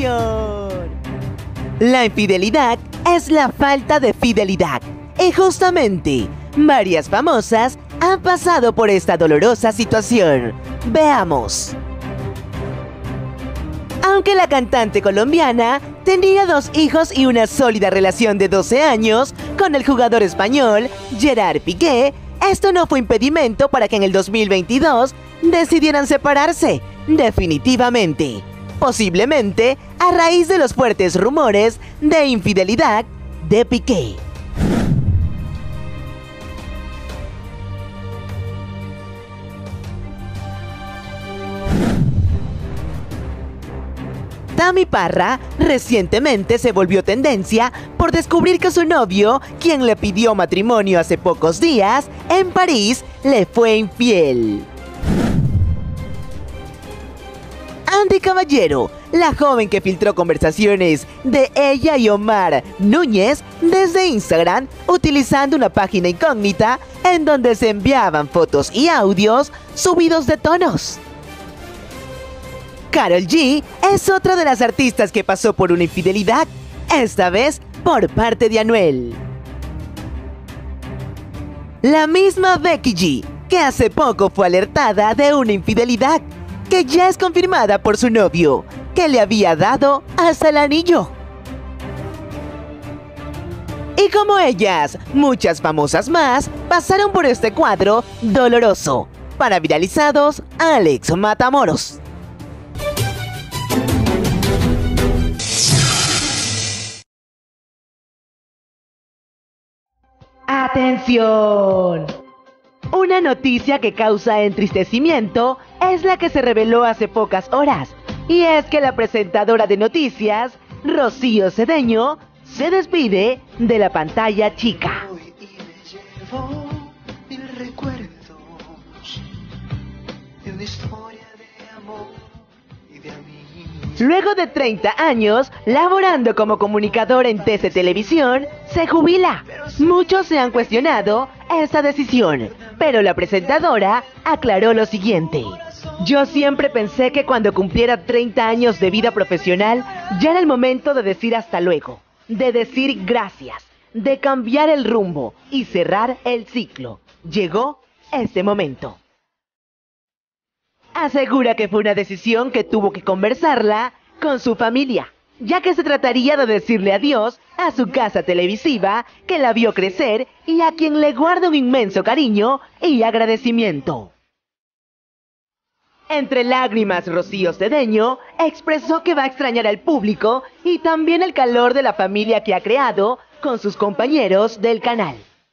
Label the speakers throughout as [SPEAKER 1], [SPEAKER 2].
[SPEAKER 1] ¡Atención! La infidelidad es la falta de fidelidad. Y justamente, varias famosas han pasado por esta dolorosa situación. Veamos. Aunque la cantante colombiana tenía 2 hijos y una sólida relación de 12 años con el jugador español Gerard Piqué, esto no fue impedimento para que en el 2022 decidieran separarse, definitivamente. Posiblemente a raíz de los fuertes rumores de infidelidad de Piqué. Tami Parra recientemente se volvió tendencia por descubrir que su novio, quien le pidió matrimonio hace pocos días, en París, le fue infiel. Andy Caballero, la joven que filtró conversaciones de ella y Omar Núñez desde Instagram utilizando una página incógnita en donde se enviaban fotos y audios subidos de tonos. Karol G es otra de las artistas que pasó por una infidelidad, esta vez por parte de Anuel. La misma Becky G, que hace poco fue alertada de una infidelidad, que ya es confirmada por su novio, que le había dado hasta el anillo. Y como ellas, muchas famosas más pasaron por este cuadro doloroso. Para Viralizados, Alex Matamoros. ¡Atención! Una noticia que causa entristecimiento es la que se reveló hace pocas horas, y es que la presentadora de noticias, Rocío Cedeño, se despide de la pantalla chica. Luego de 30 años, laborando como comunicadora en TC Televisión, se jubila. Muchos se han cuestionado esta decisión, pero la presentadora aclaró lo siguiente. Yo siempre pensé que cuando cumpliera 30 años de vida profesional, ya era el momento de decir hasta luego, de decir gracias, de cambiar el rumbo y cerrar el ciclo. Llegó este momento. Asegura que fue una decisión que tuvo que conversarla con su familia, ya que se trataría de decirle adiós a su casa televisiva que la vio crecer y a quien le guarda un inmenso cariño y agradecimiento. Entre lágrimas, Rocío Cedeño expresó que va a extrañar al público y también el calor de la familia que ha creado con sus compañeros del canal.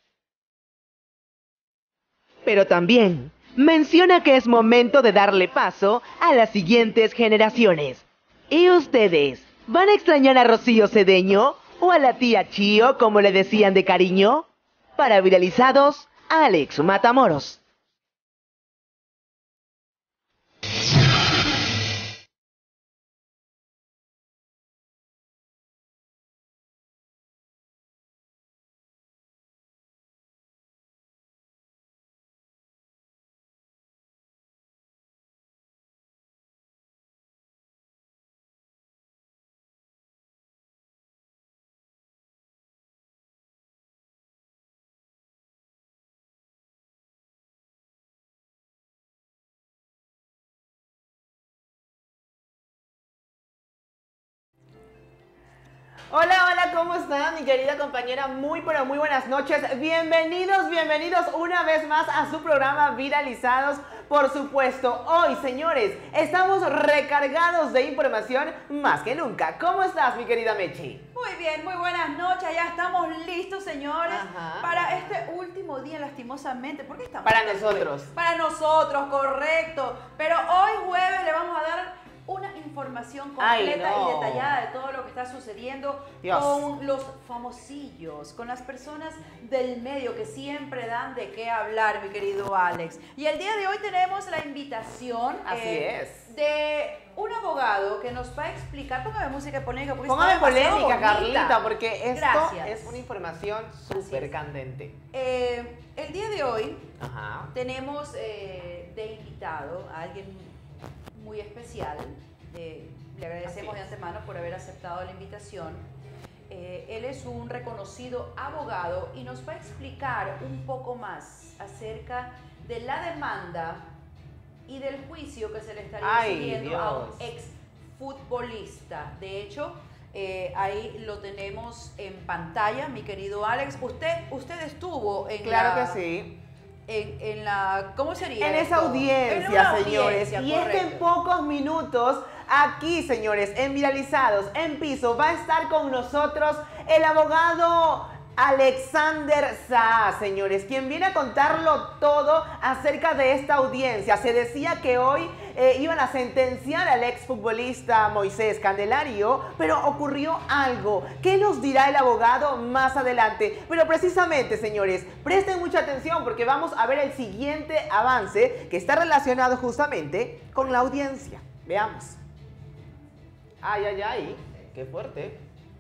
[SPEAKER 1] Pero también menciona que es momento de darle paso a las siguientes generaciones. ¿Y ustedes van a extrañar a Rocío Cedeño o a la tía Chío, como le decían de cariño? Para Viralizados, Alex Matamoros.
[SPEAKER 2] Hola, hola, ¿cómo están? Mi querida compañera, muy pero muy buenas noches. Bienvenidos, bienvenidos una vez más a su programa Viralizados. Por supuesto, hoy, señores, estamos recargados de información más que nunca. ¿Cómo estás, mi querida Mechi?
[SPEAKER 3] Muy bien, muy buenas noches. Ya estamos listos, señores, para este último día, lastimosamente. ¿Por qué estamos?
[SPEAKER 2] Para nosotros.
[SPEAKER 3] Para nosotros, correcto. Pero hoy jueves le vamos a dar una información completa y detallada de todo lo que está sucediendo con los famosillos, con las personas del medio que siempre dan de qué hablar, mi querido Alex. Y el día de hoy tenemos la invitación de un abogado que nos va a explicar. Póngame música polémica.
[SPEAKER 2] Póngame polémica, Carlita, porque esto es una información súper candente.
[SPEAKER 3] El día de hoy tenemos de invitado a alguien muy especial, Le agradecemos de antemano por haber aceptado la invitación. Él es un reconocido abogado y nos va a explicar un poco más acerca de la demanda y del juicio que se le estaría siguiendo a un exfutbolista. De hecho, ahí lo tenemos en pantalla, mi querido Alex. Usted estuvo en
[SPEAKER 2] Claro que sí.
[SPEAKER 3] En la, ¿cómo sería?
[SPEAKER 2] En esa audiencia, señores. Y es que en pocos minutos, aquí, señores, en Viralizados, en Piso, va a estar con nosotros el abogado Alexander Saá, señores, quien viene a contarlo todo acerca de esta audiencia. Se decía que hoy iban a sentenciar al exfutbolista Moisés Candelario, pero ocurrió algo. ¿Qué nos dirá el abogado más adelante? Pero precisamente, señores, presten mucha atención porque vamos a ver el siguiente avance que está relacionado justamente con la audiencia. Veamos. Ay, ay, ay, qué fuerte.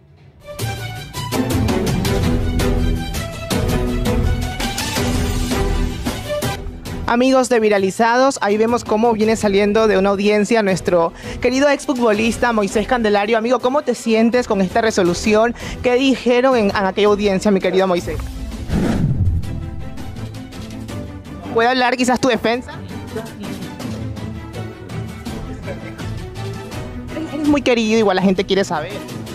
[SPEAKER 2] Amigos de Viralizados, ahí vemos cómo viene saliendo de una audiencia nuestro querido exfutbolista Moisés Candelario. Amigo, ¿cómo te sientes con esta resolución? ¿Qué dijeron en aquella audiencia, mi querido Moisés? ¿Puede hablar quizás tu defensa? Eres muy querido, igual la gente quiere saber.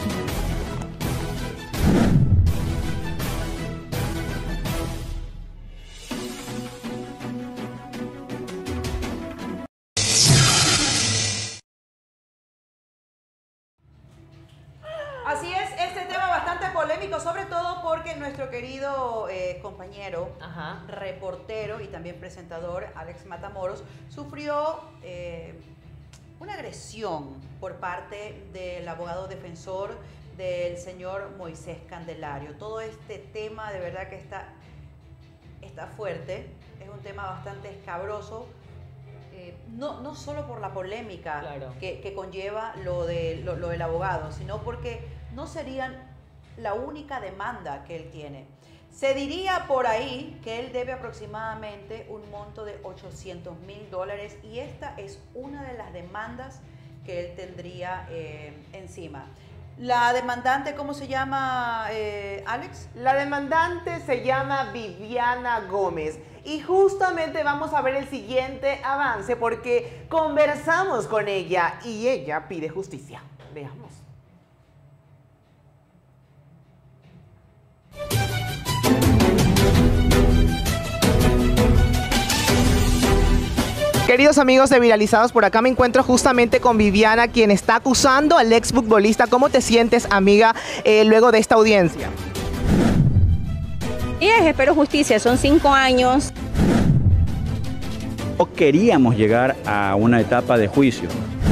[SPEAKER 3] Así es, este tema bastante polémico, sobre todo porque nuestro querido compañero, reportero y también presentador, Alex Matamoros, sufrió una agresión por parte del abogado defensor del señor Moisés Candelario. Todo este tema de verdad que está fuerte, es un tema bastante escabroso. No solo por la polémica que conlleva lo del abogado, sino porque no serían la única demanda que él tiene. Se diría por ahí que él debe aproximadamente un monto de $800,000 y esta es una de las demandas que él tendría encima. La demandante, ¿cómo se llama, Alex?
[SPEAKER 2] La demandante se llama Viviana Gómez. Y justamente vamos a ver el siguiente avance porque conversamos con ella y ella pide justicia. Veamos. Queridos amigos de Viralizados, por acá me encuentro justamente con Viviana, quien está acusando al exfutbolista. ¿Cómo te sientes, amiga, luego de esta audiencia?
[SPEAKER 4] Espero justicia, son 5 años.
[SPEAKER 5] Queríamos llegar a una etapa de juicio.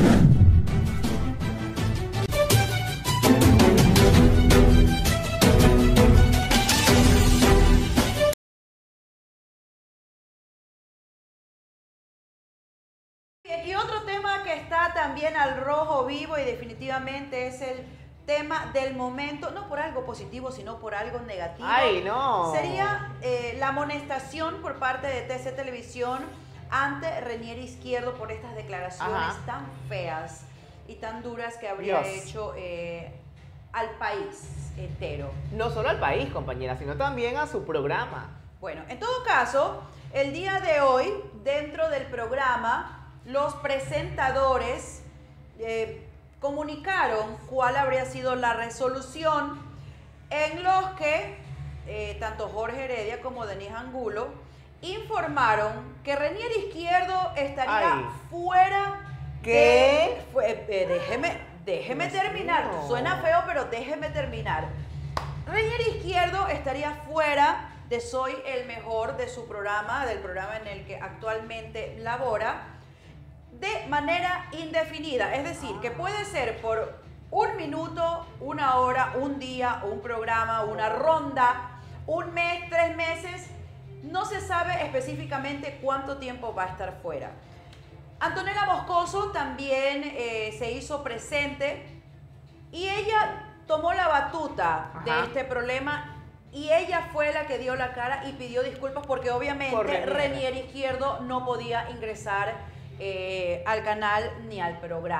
[SPEAKER 3] Y otro tema que está también al rojo vivo y definitivamente es el tema del momento, no por algo positivo, sino por algo negativo.
[SPEAKER 2] ¡Ay, no!
[SPEAKER 3] Sería la amonestación por parte de TC Televisión ante Renier Izquierdo por estas declaraciones tan feas y tan duras que habría hecho al país entero.
[SPEAKER 2] No solo al país, compañera, sino también a su programa.
[SPEAKER 3] Bueno, en todo caso, el día de hoy, dentro del programa, los presentadores comunicaron cuál habría sido la resolución en los que tanto Jorge Heredia como Denis Angulo informaron que Renier Izquierdo estaría fuera
[SPEAKER 2] ¿Qué?
[SPEAKER 3] Déjeme terminar. Suena feo, pero déjeme terminar. Renier Izquierdo estaría fuera de Soy el Mejor, de su programa, del programa en el que actualmente labora, de manera indefinida. Es decir, que puede ser por 1 minuto, 1 hora, 1 día, un programa, una ronda, 1 mes, 3 meses. No se sabe específicamente cuánto tiempo va a estar fuera. Antonella Moscoso también se hizo presente y ella tomó la batuta de este problema y ella fue la que dio la cara y pidió disculpas porque obviamente Renier Izquierdo no podía ingresar al canal ni al programa.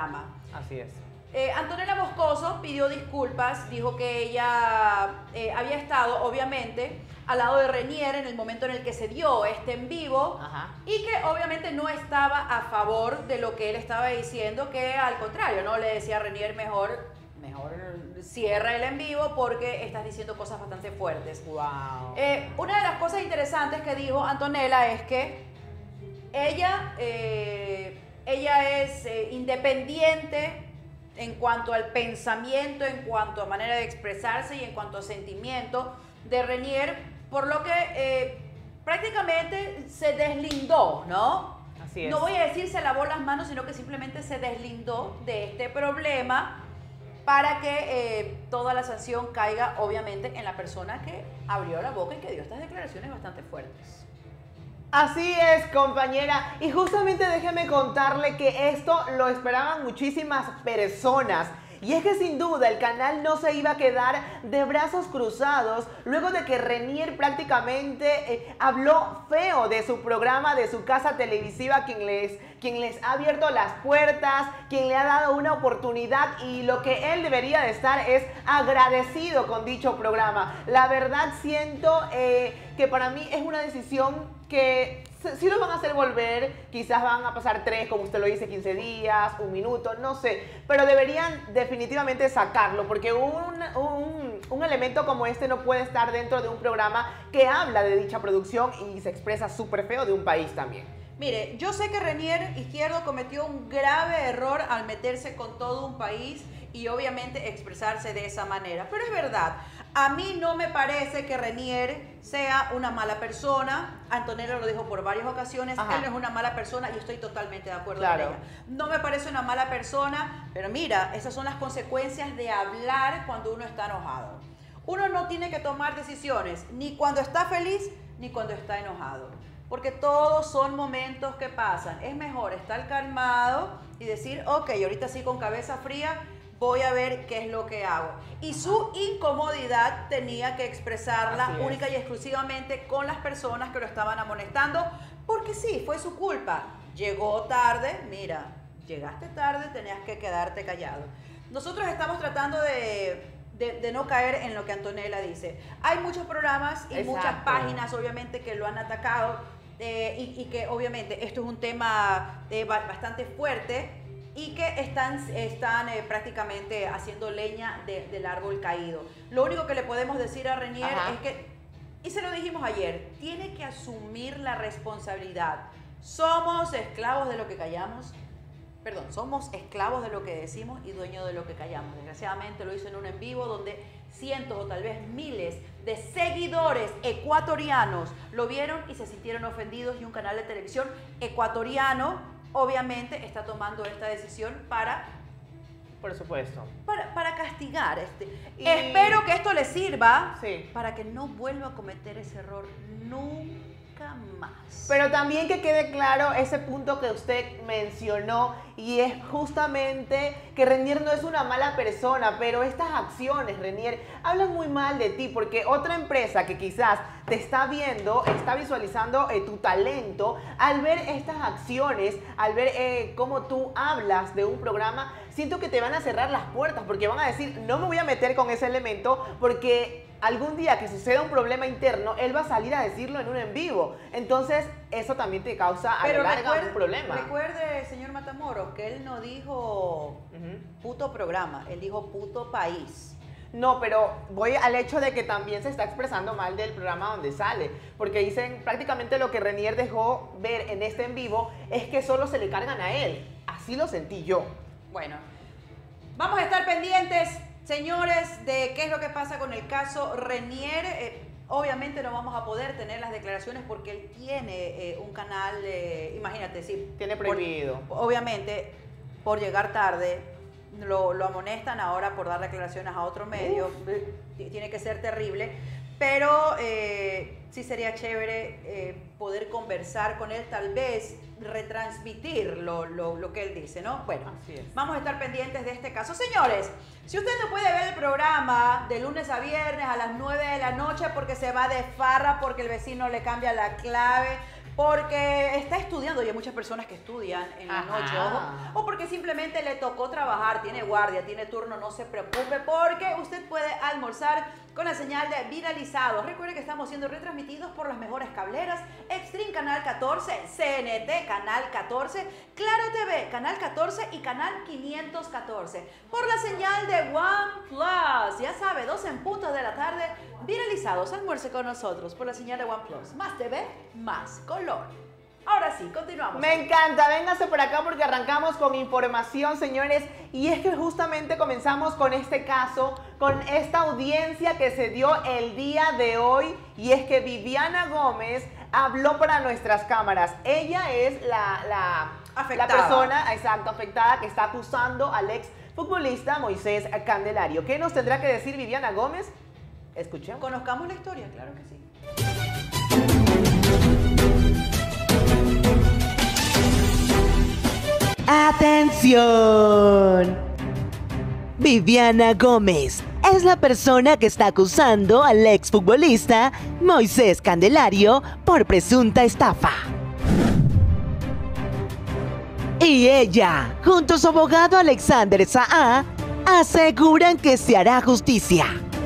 [SPEAKER 2] Así es.
[SPEAKER 3] Antonella Moscoso pidió disculpas, dijo que ella había estado, obviamente, al lado de Renier en el momento en el que se dio este en vivo. Ajá. Y que obviamente no estaba a favor de lo que él estaba diciendo, que al contrario, ¿no? Le decía a Renier, mejor cierra el en vivo porque estás diciendo cosas bastante fuertes.
[SPEAKER 2] Wow.
[SPEAKER 3] Una de las cosas interesantes que dijo Antonella es que ella es independiente en cuanto al pensamiento, en cuanto a manera de expresarse y en cuanto a sentimiento de Renier, por lo que prácticamente se deslindó, ¿no?
[SPEAKER 2] Así es.
[SPEAKER 3] No voy a decir se lavó las manos, sino que simplemente se deslindó de este problema para que toda la sanción caiga, obviamente, en la persona que abrió la boca y que dio estas declaraciones bastante fuertes.
[SPEAKER 2] Así es, compañera. Y justamente déjeme contarle que esto lo esperaban muchísimas personas. Y es que sin duda el canal no se iba a quedar de brazos cruzados luego de que Renier prácticamente habló feo de su programa, de su casa televisiva, quien les ha abierto las puertas, quien le ha dado una oportunidad, y lo que él debería de estar es agradecido con dicho programa. La verdad siento que para mí es una decisión que sí lo van a hacer volver, quizás van a pasar 3, como usted lo dice, 15 días, 1 minuto, no sé, pero deberían definitivamente sacarlo, porque un elemento como este no puede estar dentro de un programa que habla de dicha producción y se expresa súper feo de un país también.
[SPEAKER 3] Mire, yo sé que Renier Izquierdo cometió un grave error al meterse con todo un país y obviamente expresarse de esa manera, pero es verdad. A mí no me parece que Renier sea una mala persona. Antonella lo dijo por varias ocasiones. Ajá. Él no es una mala persona y estoy totalmente de acuerdo con ella. No me parece una mala persona, pero mira, esas son las consecuencias de hablar cuando uno está enojado. Uno no tiene que tomar decisiones ni cuando está feliz ni cuando está enojado, porque todos son momentos que pasan. Es mejor estar calmado y decir, ok, ahorita sí con cabeza fría, voy a ver qué es lo que hago. Y su incomodidad tenía que expresarla única y exclusivamente con las personas que lo estaban amonestando, porque sí, fue su culpa. Llegó tarde, mira, llegaste tarde, tenías que quedarte callado. Nosotros estamos tratando de no caer en lo que Antonella dice. Hay muchos programas y muchas páginas, obviamente, que lo han atacado y que, obviamente, esto es un tema bastante fuerte, y que están prácticamente haciendo leña del árbol caído. Lo único que le podemos decir a Renier es que, y se lo dijimos ayer, tiene que asumir la responsabilidad. Somos esclavos de lo que callamos, somos esclavos de lo que decimos y dueños de lo que callamos. Desgraciadamente lo hizo en un en vivo donde cientos o tal vez miles de seguidores ecuatorianos lo vieron y se sintieron ofendidos, y un canal de televisión ecuatoriano obviamente está tomando esta decisión para,
[SPEAKER 2] por supuesto,
[SPEAKER 3] para castigar. Espero que esto le sirva para que no vuelva a cometer ese error nunca más.
[SPEAKER 2] Pero también que quede claro ese punto que usted mencionó, y es justamente que Renier no es una mala persona, pero estas acciones, Renier, hablan muy mal de ti, porque otra empresa que quizás te está viendo, está visualizando tu talento, al ver estas acciones, al ver cómo tú hablas de un programa, siento que te van a cerrar las puertas, porque van a decir, no me voy a meter con ese elemento, porque algún día que suceda un problema interno, él va a salir a decirlo en un en vivo. Entonces, eso también te causa a la larga un problema.
[SPEAKER 3] Recuerde, señor Matamoros, que él no dijo puto programa, él dijo puto país.
[SPEAKER 2] No, pero voy al hecho de que también se está expresando mal del programa donde sale, porque dicen prácticamente lo que Renier dejó ver en este en vivo es que solo se le cargan a él. Así lo sentí yo.
[SPEAKER 3] Bueno, vamos a estar pendientes, señores, de qué es lo que pasa con el caso Renier. Obviamente no vamos a poder tener las declaraciones porque él tiene un canal, imagínate, sí.
[SPEAKER 2] Tiene prohibido.
[SPEAKER 3] Obviamente, por llegar tarde, lo amonestan ahora por dar declaraciones a otro medio. Tiene que ser terrible, pero sí sería chévere poder conversar con él, tal vez retransmitir lo que él dice, ¿no? Bueno, así es. Vamos a estar pendientes de este caso. Señores, si usted no puede ver el programa de lunes a viernes a las 9 de la noche porque se va de farra, porque el vecino le cambia la clave, porque está estudiando, y hay muchas personas que estudian en la noche, ojo, o porque simplemente le tocó trabajar, tiene guardia, tiene turno, no se preocupe, porque usted puede almorzar con la señal de Viralizados. Recuerde que estamos siendo retransmitidos por las mejores cableras, Extreme Canal 14, CNT Canal 14, Claro TV Canal 14 y Canal 514. Por la señal de OnePlus, ya sabe, 2 en punto de la tarde, Viralizados, almuerce con nosotros por la señal de OnePlus. Más TV, más color. Ahora sí, continuamos.
[SPEAKER 2] Me encanta, véngase por acá porque arrancamos con información, señores. Y es que justamente comenzamos con este caso, con esta audiencia que se dio el día de hoy. Y es que Viviana Gómez habló para nuestras cámaras. Ella es la persona, exacto, afectada, que está acusando al ex futbolista Moisés Candelario. ¿Qué nos tendrá que decir Viviana Gómez? Escuchemos.
[SPEAKER 3] Conozcamos la historia, claro que sí.
[SPEAKER 1] ¡Atención! Viviana Gómez es la persona que está acusando al exfutbolista Moisés Candelario por presunta estafa. Y ella, junto a su abogado Alexander Saa, aseguran que se hará justicia.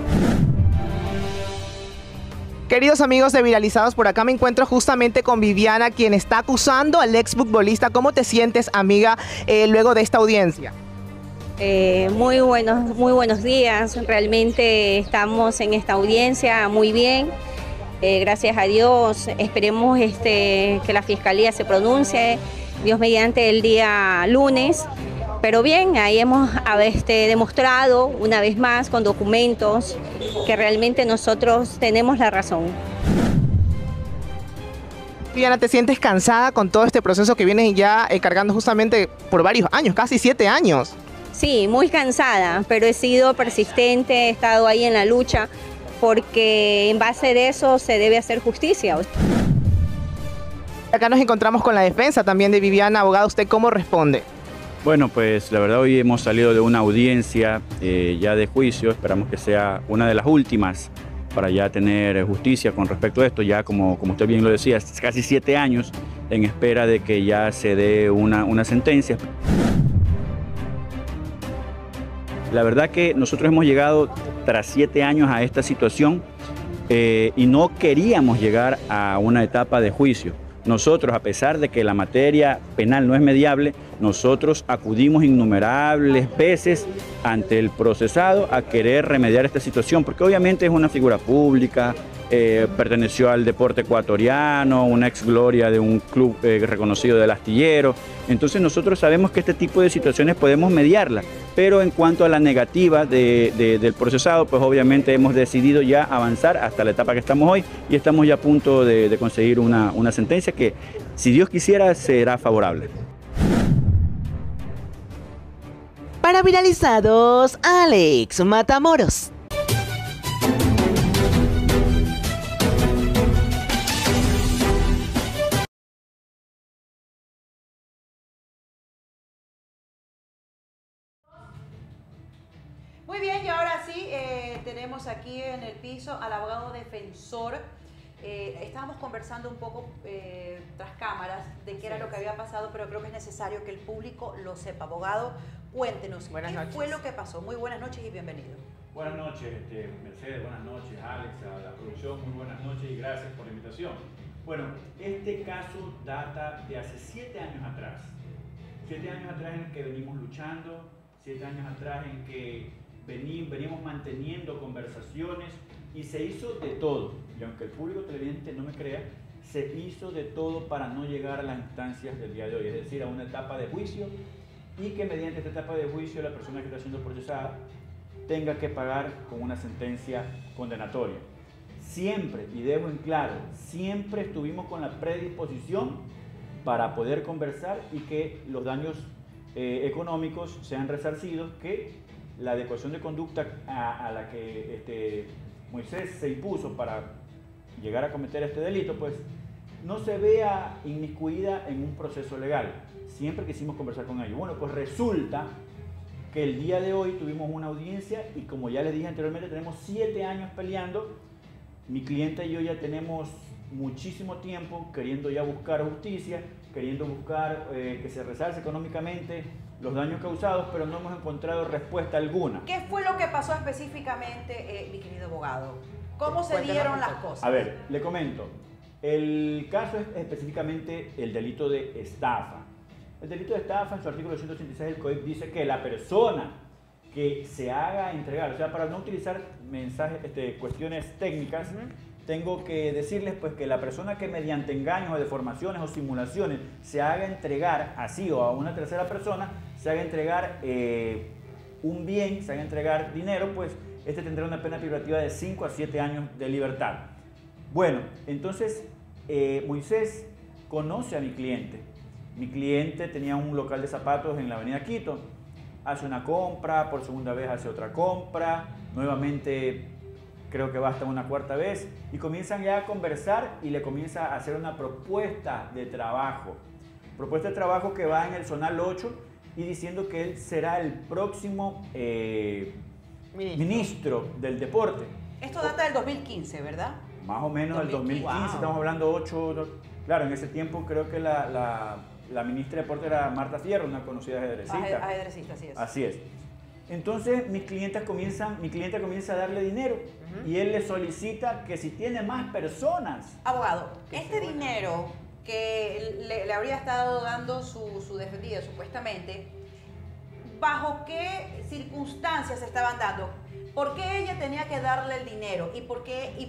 [SPEAKER 2] Queridos amigos de Viralizados, por acá me encuentro justamente con Viviana, quien está acusando al exfutbolista. ¿Cómo te sientes, amiga, luego de esta audiencia?
[SPEAKER 4] Muy buenos días. Realmente estamos en esta audiencia muy bien. Gracias a Dios. Esperemos que la Fiscalía se pronuncie, Dios mediante, el día lunes. Pero bien, ahí hemos demostrado una vez más con documentos que realmente nosotros tenemos la razón.
[SPEAKER 2] Viviana, ¿te sientes cansada con todo este proceso que vienes ya cargando justamente por varios años, casi 7 años?
[SPEAKER 4] Sí, muy cansada, pero he sido persistente, he estado ahí en la lucha, porque en base de eso se debe hacer justicia.
[SPEAKER 2] Acá nos encontramos con la defensa también de Viviana. Abogado, ¿usted cómo responde?
[SPEAKER 5] Bueno, pues la verdad hoy hemos salido de una audiencia ya de juicio, esperamos que sea una de las últimas para ya tener justicia con respecto a esto, ya como usted bien lo decía, casi 7 años en espera de que ya se dé una sentencia. La verdad que nosotros hemos llegado tras 7 años a esta situación y no queríamos llegar a una etapa de juicio. Nosotros, a pesar de que la materia penal no es mediable, nosotros acudimos innumerables veces ante el procesado a querer remediar esta situación, porque obviamente es una figura pública, perteneció al deporte ecuatoriano, una ex gloria de un club reconocido del Astillero. Entonces nosotros sabemos que este tipo de situaciones podemos mediarlas, pero en cuanto a la negativa del procesado, pues obviamente hemos decidido ya avanzar hasta la etapa que estamos hoy y estamos ya a punto de conseguir una sentencia que, si Dios quisiera, será favorable.
[SPEAKER 1] Para Viralizados, Alex Matamoros.
[SPEAKER 3] Muy bien, y ahora sí, tenemos aquí en el piso al abogado defensor. Estábamos conversando un poco tras cámaras de qué era lo que había pasado, pero creo que es necesario que el público lo sepa. Abogado, cuéntenos, ¿qué fue lo que pasó? Muy buenas noches y bienvenido.
[SPEAKER 5] Buenas noches, Mercedes, buenas noches, Alex, a la producción, muy buenas noches y gracias por la invitación. Bueno, este caso data de hace 7 años atrás. 7 años atrás en el que venimos luchando, 7 años atrás en que venimos manteniendo conversaciones y se hizo de todo. Y aunque el público televidente no me crea, se hizo de todo para no llegar a las instancias del día de hoy, es decir, a una etapa de juicio, y que mediante esta etapa de juicio la persona que está siendo procesada tenga que pagar con una sentencia condenatoria. Siempre, y dejo en claro, siempre estuvimos con la predisposición para poder conversar y que los daños económicos sean resarcidos, que la adecuación de conducta a la que Moisés se impuso para llegar a cometer este delito, pues no se vea inmiscuida en un proceso legal. Siempre quisimos conversar con ellos. Bueno, pues resulta que el día de hoy tuvimos una audiencia y, como ya les dije anteriormente, tenemos 7 años peleando. Mi cliente y yo ya tenemos muchísimo tiempo queriendo ya buscar justicia, queriendo buscar que se resarce económicamente los daños causados, pero no hemos encontrado respuesta alguna.
[SPEAKER 3] ¿Qué fue lo que pasó específicamente, mi querido abogado? ¿Cómo se dieron las cosas?
[SPEAKER 5] A ver, le comento. El caso es específicamente el delito de estafa. El delito de estafa, en su artículo 186 del COIP, dice que la persona que se haga entregar, o sea, para no utilizar mensajes, cuestiones técnicas, tengo que decirles pues que la persona que mediante engaños o deformaciones o simulaciones se haga entregar así o a una tercera persona, se haga entregar un bien, se haga entregar dinero, pues tendrá una pena privativa de 5 a 7 años de libertad. Bueno, entonces Moisés conoce a mi cliente. Mi cliente tenía un local de zapatos en la avenida Quito, hace una compra, por segunda vez hace otra compra, nuevamente creo que va hasta una cuarta vez y comienzan ya a conversar y le comienza a hacer una propuesta de trabajo. Propuesta de trabajo que va en el Zonal 8 y diciendo que él será el próximo ministro del deporte.
[SPEAKER 3] Esto data del 2015, ¿verdad?
[SPEAKER 5] Más o menos del 2015, estamos hablando 8, claro, en ese tiempo creo que la ministra de deporte era Marta Fierro, una conocida ajedrecista.
[SPEAKER 3] Ajedrecista, así es.
[SPEAKER 5] Así es. Entonces mi cliente comienza a darle dinero y él le solicita que si tiene más personas.
[SPEAKER 3] Abogado, este dinero que le habría estado dando su defendida supuestamente, ¿bajo qué circunstancias se estaban dando? ¿Por qué ella tenía que darle el dinero? ¿Y por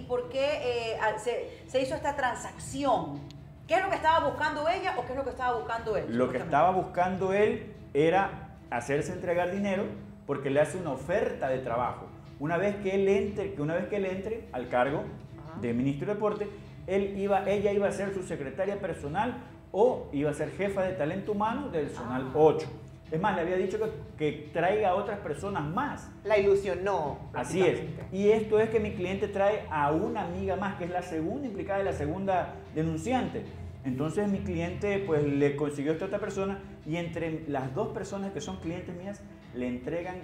[SPEAKER 3] qué se hizo esta transacción? ¿Qué es lo que estaba buscando ella o qué es lo que estaba buscando él?
[SPEAKER 5] Lo que estaba buscando él era hacerse entregar dinero porque le hace una oferta de trabajo. Una vez que él entre al cargo de ministro de deporte, ella iba a ser su secretaria personal o iba a ser jefa de talento humano del Zonal 8. Es más, le había dicho que traiga a otras personas más.
[SPEAKER 2] La ilusionó.
[SPEAKER 5] Así es. Y esto es que mi cliente trae a una amiga más, que es la segunda implicada y la segunda denunciante. Entonces mi cliente pues le consiguió a esta otra persona y entre las dos personas que son clientes mías le entregan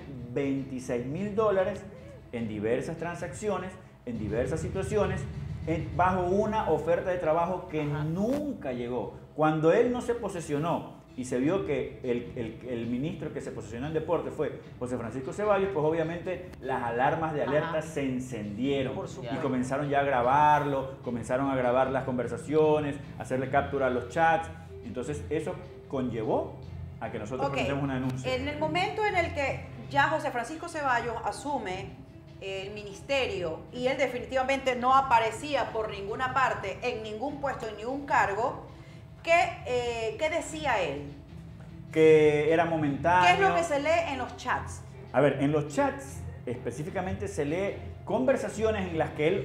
[SPEAKER 5] $26,000 en diversas transacciones, en diversas situaciones, bajo una oferta de trabajo que nunca llegó. Cuando él no se posesionó y se vio que el ministro que se posesionó en deporte fue José Francisco Ceballos, pues obviamente las alarmas de alerta se encendieron y comenzaron ya a grabarlo, comenzaron a grabar las conversaciones, hacerle captura a los chats. Entonces eso conllevó a que nosotros presentemos una denuncia.
[SPEAKER 3] En el momento en el que ya José Francisco Ceballos asume el ministerio y él definitivamente no aparecía por ninguna parte, en ningún puesto, en ningún cargo, ¿qué decía él?
[SPEAKER 5] Que era momentáneo.
[SPEAKER 3] ¿Qué es lo que se lee en los chats?
[SPEAKER 5] A ver, en los chats específicamente se lee conversaciones en las que él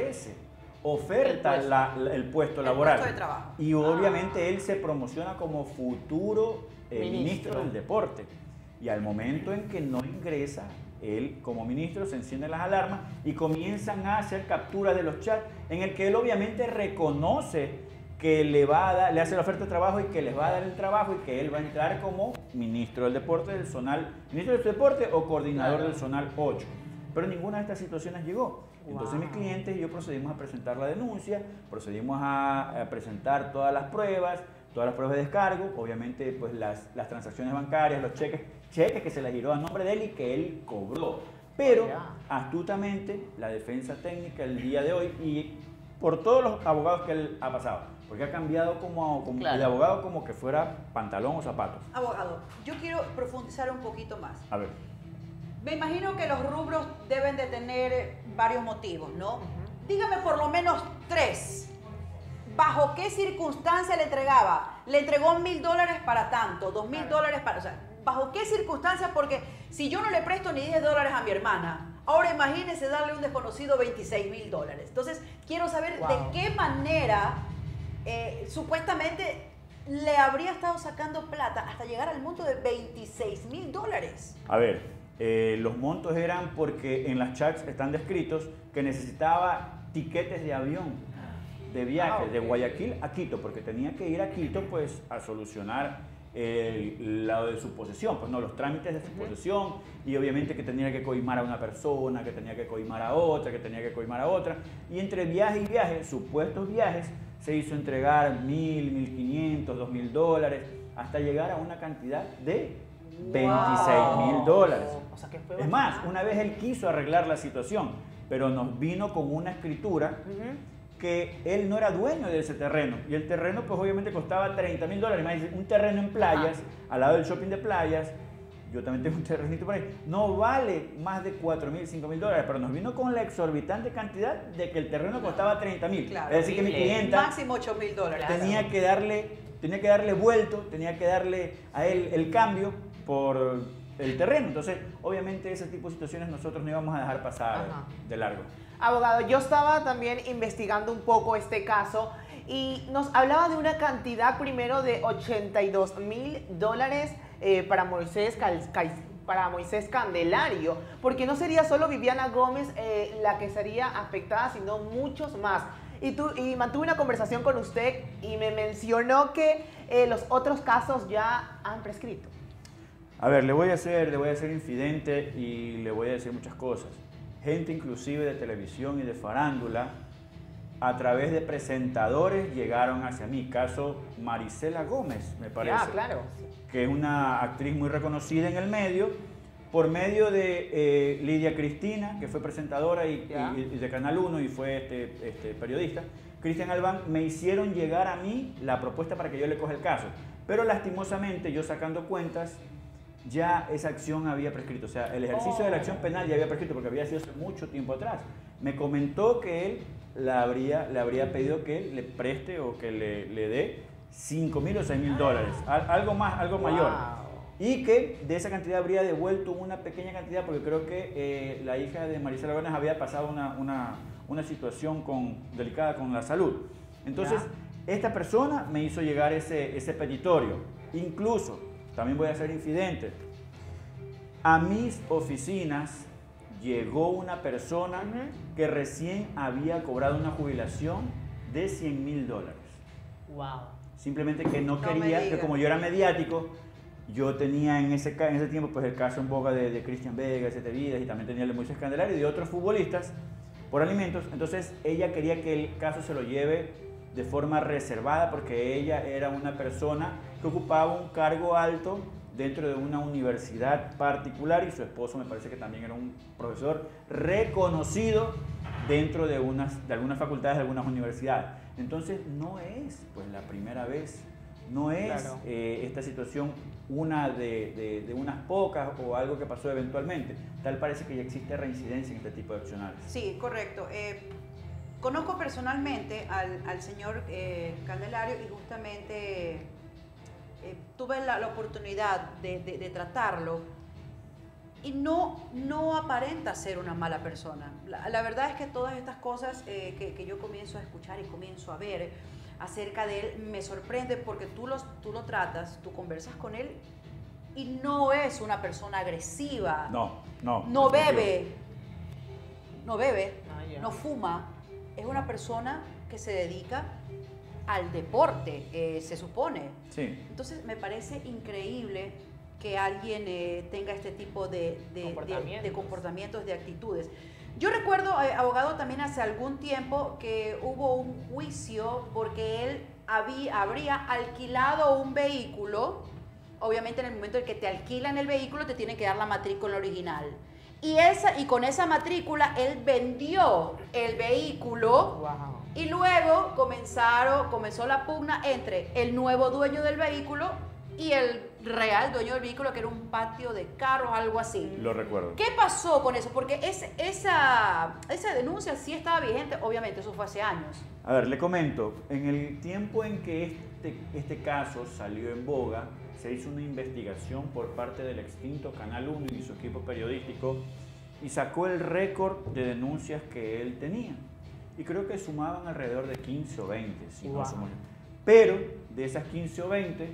[SPEAKER 5] oferta el puesto laboral.
[SPEAKER 3] Puesto de trabajo.
[SPEAKER 5] Y obviamente él se promociona como futuro ministro del deporte. Y al momento en que no ingresa, él como ministro se encienden las alarmas y comienzan a hacer capturas de los chats en el que él obviamente reconoce que le hace la oferta de trabajo y que les va a dar el trabajo y que él va a entrar como ministro del deporte del Zonal, ministro del deporte o coordinador del Zonal 8. Pero ninguna de estas situaciones llegó. Entonces mis clientes y yo procedimos a presentar la denuncia, procedimos a presentar todas las pruebas de descargo, obviamente pues las transacciones bancarias, los cheques que se le giró a nombre de él y que él cobró. Pero astutamente la defensa técnica el día de hoy y por todos los abogados que él ha pasado, porque ha cambiado de abogado como que fuera pantalón o zapatos.
[SPEAKER 3] Abogado, yo quiero profundizar un poquito más.
[SPEAKER 5] A ver.
[SPEAKER 3] Me imagino que los rubros deben de tener varios motivos, ¿no? Dígame por lo menos 3. ¿Bajo qué circunstancia le entregaba? ¿Le entregó $1,000 para tanto? $2,000 para... O sea, ¿bajo qué circunstancias? Porque si yo no le presto ni $10 a mi hermana, ahora imagínese darle a un desconocido $26,000. Entonces, quiero saber de qué manera supuestamente le habría estado sacando plata hasta llegar al monto de $26,000.
[SPEAKER 5] A ver, los montos eran porque en las chats están descritos que necesitaba tiquetes de avión, de viaje, de Guayaquil a Quito, porque tenía que ir a Quito pues a solucionar lado de su posesión, pues no, los trámites de su posesión, y obviamente que tenía que coimar a una persona, que tenía que coimar a otra, que tenía que coimar a otra, y entre viaje y viaje, supuestos viajes, se hizo entregar 1.000, 1.500, 2.000 dólares, hasta llegar a una cantidad de 26.000 dólares.
[SPEAKER 2] O sea, que fue
[SPEAKER 5] es más, una vez él quiso arreglar la situación, pero nos vino con una escritura que él no era dueño de ese terreno, y el terreno pues obviamente costaba 30.000 dólares, más un terreno en playas, al lado del shopping de playas, yo también tengo un terrenito por ahí, no vale más de 4.000, 5.000 dólares, pero nos vino con la exorbitante cantidad de que el terreno costaba 30.000,
[SPEAKER 3] claro,
[SPEAKER 5] es decir que mi clienta
[SPEAKER 3] máximo 8.000 dólares.
[SPEAKER 5] tenía que darle vuelto, tenía que darle a él el cambio por el terreno. Entonces, obviamente ese tipo de situaciones nosotros no íbamos a dejar pasar de largo.
[SPEAKER 2] Abogado, yo estaba también investigando un poco este caso y nos hablaba de una cantidad primero de 82.000 dólares para Moisés Candelario, porque no sería solo Viviana Gómez la que sería afectada, sino muchos más. Y mantuve una conversación con usted y me mencionó que los otros casos ya han prescrito.
[SPEAKER 5] A ver, le voy a ser infidente y le voy a decir muchas cosas. Gente inclusive de televisión y de farándula, a través de presentadores llegaron hacia mí. Caso Marisela Gómez, me parece.
[SPEAKER 2] Ah, claro.
[SPEAKER 5] Que es una actriz muy reconocida en el medio, por medio de Lidia Cristina, que fue presentadora y de Canal 1 y fue periodista. Cristian Albán, me hicieron llegar a mí la propuesta para que yo le coja el caso. Pero lastimosamente, yo sacando cuentas, ya esa acción había prescrito, o sea, el ejercicio de la acción penal ya había prescrito porque había sido hace mucho tiempo atrás. Me comentó que él le habría pedido que él le preste o que le dé 5.000 o 6.000 dólares, algo mayor. Y que de esa cantidad habría devuelto una pequeña cantidad porque creo que la hija de Marisela Gómez había pasado una situación delicada con la salud. Entonces, esta persona me hizo llegar ese petitorio. Incluso, también voy a ser infidente, a mis oficinas llegó una persona que recién había cobrado una jubilación de 100.000 dólares.
[SPEAKER 2] Wow.
[SPEAKER 5] Simplemente que no quería, que como yo era mediático, yo tenía en ese tiempo pues el caso en boga de Cristian Vega, Siete Vidas, y también tenía el de Moisés Candelario y de otros futbolistas por alimentos. Entonces ella quería que el caso se lo lleve de forma reservada porque ella era una persona que ocupaba un cargo alto dentro de una universidad particular y su esposo me parece que también era un profesor reconocido dentro de algunas facultades de algunas universidades. Entonces no es pues la primera vez, no es esta situación una de unas pocas o algo que pasó eventualmente. Tal parece que ya existe reincidencia en este tipo de accionarios.
[SPEAKER 3] Sí, correcto. Conozco personalmente al señor Candelario y justamente tuve la oportunidad de tratarlo y no aparenta ser una mala persona. La verdad es que todas estas cosas que yo comienzo a escuchar y comienzo a ver acerca de él me sorprende porque tú lo tratas, tú conversas con él y no es una persona agresiva. No bebe, no fuma. Es una persona que se dedica al deporte, se supone.
[SPEAKER 5] Sí.
[SPEAKER 3] Entonces me parece increíble que alguien tenga este tipo de comportamientos, de actitudes. Yo recuerdo, abogado, también hace algún tiempo que hubo un juicio porque él habría alquilado un vehículo. Obviamente en el momento en que te alquilan el vehículo te tienen que dar la matrícula original. Y con esa matrícula él vendió el vehículo.
[SPEAKER 2] Wow.
[SPEAKER 3] Y luego comenzó la pugna entre el nuevo dueño del vehículo y el real dueño del vehículo, que era un patio de carros, algo así.
[SPEAKER 5] Lo recuerdo.
[SPEAKER 3] ¿Qué pasó con eso? Porque esa denuncia sí estaba vigente, obviamente eso fue hace años.
[SPEAKER 5] A ver, le comento, en el tiempo en que este caso salió en boga, se hizo una investigación por parte del extinto Canal 1 y su equipo periodístico y sacó el récord de denuncias que él tenía. Y creo que sumaban alrededor de 15 o 20, si no sumo. Pero de esas 15 o 20,